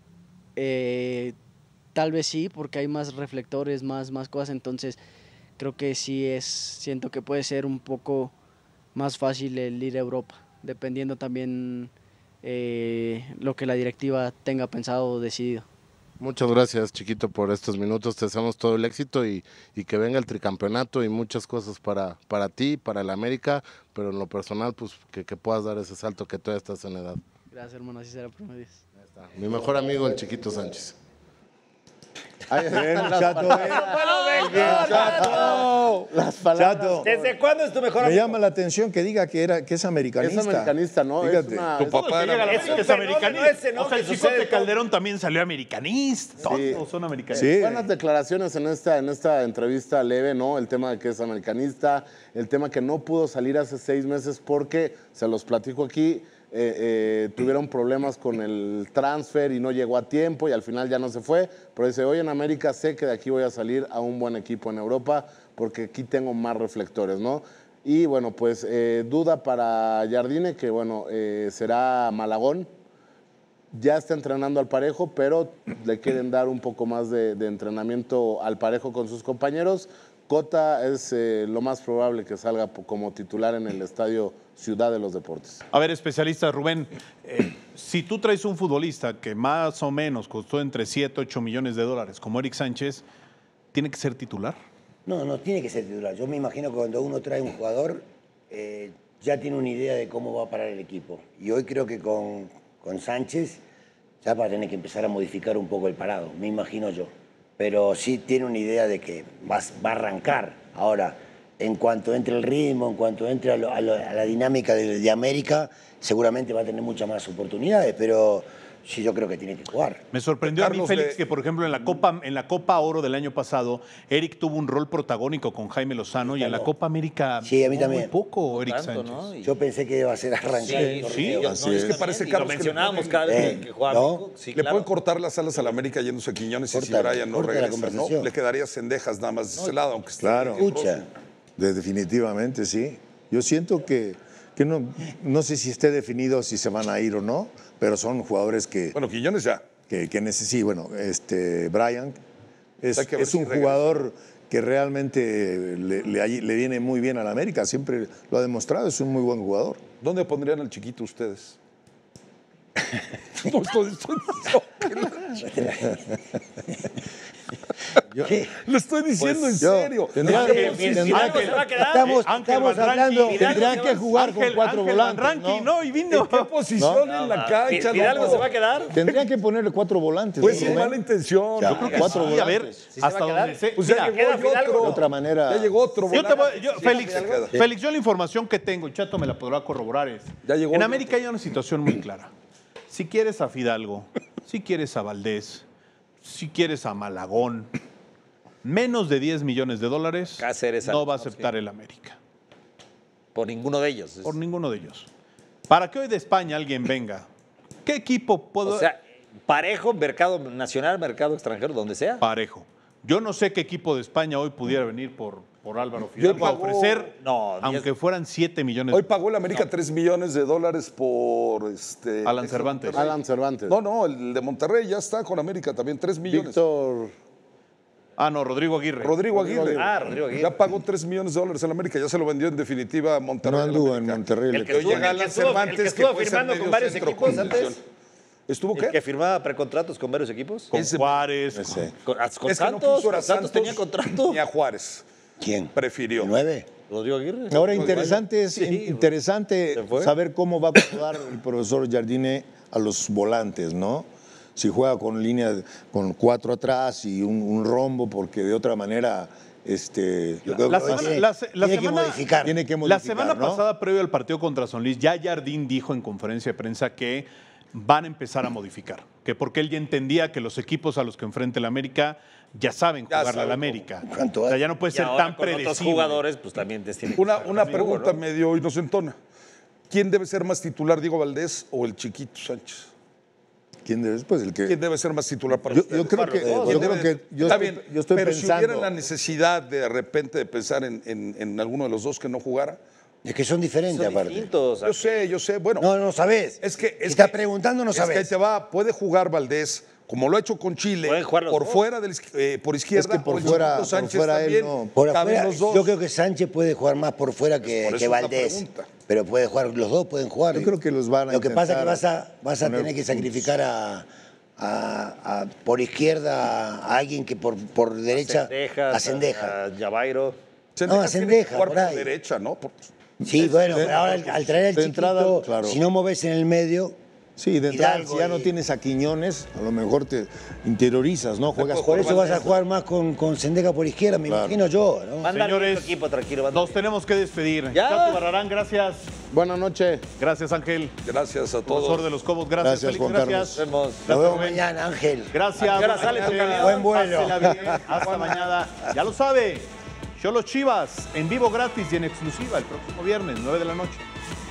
tal vez sí, porque hay más reflectores, más cosas, entonces creo que sí siento que puede ser un poco más fácil el ir a Europa, dependiendo también lo que la directiva tenga pensado o decidido. Muchas gracias, Chiquito, por estos minutos. Te deseamos todo el éxito y que venga el tricampeonato y muchas cosas para ti, para el América, pero en lo personal, pues que puedas dar ese salto que todavía estás en edad. Gracias, hermano, así será por una vez. Mi mejor amigo, el Chiquito Sánchez. Ahí están Bien, las Chato. palabras. Bien, Chato. Las palabras. Chato. ¿Desde cuándo es tu mejor Me amigo? llama la atención que diga que es americanista. Es americanista, ¿no? Fíjate. Tu papá era... Es un fenómeno ese, ¿no? O sea, el Que Chicote sucede Calderón también salió americanista. Sí. Todos son americanistas. Sí. Buenas declaraciones en esta entrevista leve, ¿no? El tema de que es americanista, el tema que no pudo salir hace 6 meses porque, se los platico aquí, tuvieron problemas con el transfer y no llegó a tiempo y al final ya no se fue, pero dice, hoy en América sé que de aquí voy a salir a un buen equipo en Europa porque aquí tengo más reflectores, ¿no? Y bueno, pues duda para Jardine, que bueno, será Malagón. Ya está entrenando al parejo, pero le quieren dar un poco más de entrenamiento al parejo con sus compañeros. Cota es lo más probable que salga como titular en el estadio Ciudad de los Deportes. A ver, especialista Rubén, si tú traes un futbolista que más o menos costó entre 7 y 8 millones de dólares, como Eric Sánchez, ¿tiene que ser titular? No tiene que ser titular. Yo me imagino que cuando uno trae un jugador, ya tiene una idea de cómo va a parar el equipo. Y hoy creo que con Sánchez ya va a tener que empezar a modificar un poco el parado, me imagino yo. Pero sí tiene una idea de que va a arrancar. Ahora, en cuanto entre el ritmo, en cuanto entre a la dinámica de América, seguramente va a tener muchas más oportunidades, pero sí yo creo que tiene que jugar. Me sorprendió a mí, Carlos, Félix, que por ejemplo en la Copa Oro del año pasado, Eric tuvo un rol protagónico con Jaime Lozano y en la Copa América Sí, a mí jugó también. muy poco Eric Tanto, Sánchez. ¿no? Y- Yo pensé que iba a ser arrancar el torneo. yo- Así es. yo Es que parece, también, y Carlos, lo que le mencionábamos ponen- cada vez que jugaba ¿no? México. Sí, Le claro. pueden cortar las alas a la América yéndose Quiñones y si Córtala, Brian no córtala la regresa, ¿no? conversación. Le quedaría Cendejas nada más de ese lado, aunque esté Claro. Escucha. Definitivamente, sí. Yo siento que no sé si esté definido si se van a ir o no, pero son jugadores que Bueno, Quiñones ya. necesitan. Bueno, Brian Hay que ver es si un regresa. jugador que realmente le viene muy bien a la América, siempre lo ha demostrado, es un muy buen jugador. ¿Dónde pondrían al chiquito ustedes? No estoy Lo estoy diciendo en serio. Tendría que- Fidalgo se va a quedar. Estamos Ángel Van hablando, Ranking. tendrán que jugar con 4 Ángel volantes. Van Ranking, ¿no? ¿no? Y vino. ¿En qué posición en la cancha? ¿Fidalgo loco? se va a quedar? Tendrían que ponerle 4 volantes. Pues ¿no, sin Rubén? mala intención. Ya, Yo creo que cuatro sí. Sí, a ver, volantes. ¿Sí se hasta va a quedar? donde sé. Pues Mira, ya llegó queda otro. Fidalgo. De otra manera. Ya llegó otro. yo te voy- volante. yo- Sí, Félix, se queda. Félix, yo la información que tengo, y Chato me la podrá corroborar, es, Ya llegó en otro. América hay una situación muy clara. Si quieres a Fidalgo, si quieres a Valdés, si quieres a Malagón, menos de 10 millones de dólares, Cáceres, no va a Alonso, aceptar el América. Por ninguno de ellos. Por ninguno de ellos. Para que hoy de España alguien venga, ¿qué equipo puedo...? O sea, parejo, mercado nacional, mercado extranjero, donde sea. Parejo. Yo no sé qué equipo de España hoy pudiera venir por Álvaro Fidalgo a pagó- ofrecer, No, aunque fueran 7 millones Hoy pagó el América $3 millones por Alan Cervantes. Alan Cervantes. No, el de Monterrey ya está con América también, 3 millones. Víctor. Ah, no, Rodrigo Aguirre. Rodrigo Aguirre. Ah, Rodrigo Aguirre. Ya pagó $3 millones en América, ya se lo vendió en definitiva a Monterrey. No al anduvo en América. Monterrey. El le que Hoy estuvo- llega el que Alan estuvo- Cervantes, el que estuvo puede ser firmando con medio varios centro equipos contención. antes. ¿Estuvo ¿El qué? que firmaba precontratos con varios equipos? Con Juárez. Ese. Con Es que no Santos, quiso a con Santos tenía contrato. ni a Juárez. ¿Quién? Prefirió. ¿El 9? Rodrigo Aguirre. Ahora interesante Sí, interesante ¿se fue? saber cómo va a acomodar el profesor Jardine a los volantes, ¿no? Si juega con línea, con 4 atrás y un rombo, porque de otra manera, yo creo La que semana- Tiene- la tiene que semana- modificar. tiene que La modificar, semana ¿no? pasada, previo al partido contra San Luis, ya Jardín dijo en conferencia de prensa que van a empezar a modificar. Que porque él ya entendía que los equipos a los que enfrenta el América ya saben Ya jugarle saben al América. ¿Cuánto O sea, hay? ya no puede Y ser ahora tan con otros predecible. jugadores, pues también les tiene que Una sacar amigo, pregunta ¿no? medio inocentona. ¿Quién debe ser más titular, Diego Valdés o el Chiquito Sánchez? ¿Quién debe? Pues el que. ¿Quién debe ser más titular para Yo ustedes? creo que, ¿Quién yo creo debe- que yo Está estoy, bien, yo estoy pero si pensando. hubiera la necesidad de repente de pensar en alguno de los dos que no jugara. Es que son diferentes Son aparte. distintos. Yo sé, bueno. No sabés. Es que Si estás preguntando, no es que ahí sabés. te va, puede jugar Valdés, como lo ha hecho con Chile, Pueden jugar los por dos. fuera por izquierda, Es que por o el fuera- Chiquito Sánchez por fuera él también, no. Por caben afuera, los dos. yo creo que Sánchez puede jugar más por fuera por que eso es la Valdés. pregunta. Pero puede jugar, los dos pueden jugar. Yo creo que los van a Lo que pasa es que intentar vas a poner tener que sacrificar por izquierda a alguien que por derecha Cendejas, a Cendeja. a Javairo. Cendejas tiene que Cendeja, jugar por por ahí. derecha, ¿no? Sí, bueno, pero ahora al traer al de chiquito, entrada, claro. si no moves en el medio, Sí, de entrada, Hidalgo si ya no y- tienes a Quiñones, a lo mejor te interiorizas, ¿no? Juegas Por eso vas a jugar más con Sendeja por izquierda, me Claro. imagino yo, ¿no? Manda Señores, bien tu equipo, tranquilo. manda Nos bien. tenemos que despedir. ¿Ya? Chato Barrarán, gracias. Buenas noches. Gracias, Ángel. Gracias a Profesor todos. de los Cobos, gracias. Gracias, Félix, Juan gracias. Nos vemos. Nos vemos Rubén. mañana, Ángel. Gracias. ¿A qué hora sale tu Ángel. camión? Buen vuelo. Pásela bien. Hasta mañana. Ya lo sabe. Cholos Chivas en vivo gratis y en exclusiva el próximo viernes, 9 de la noche.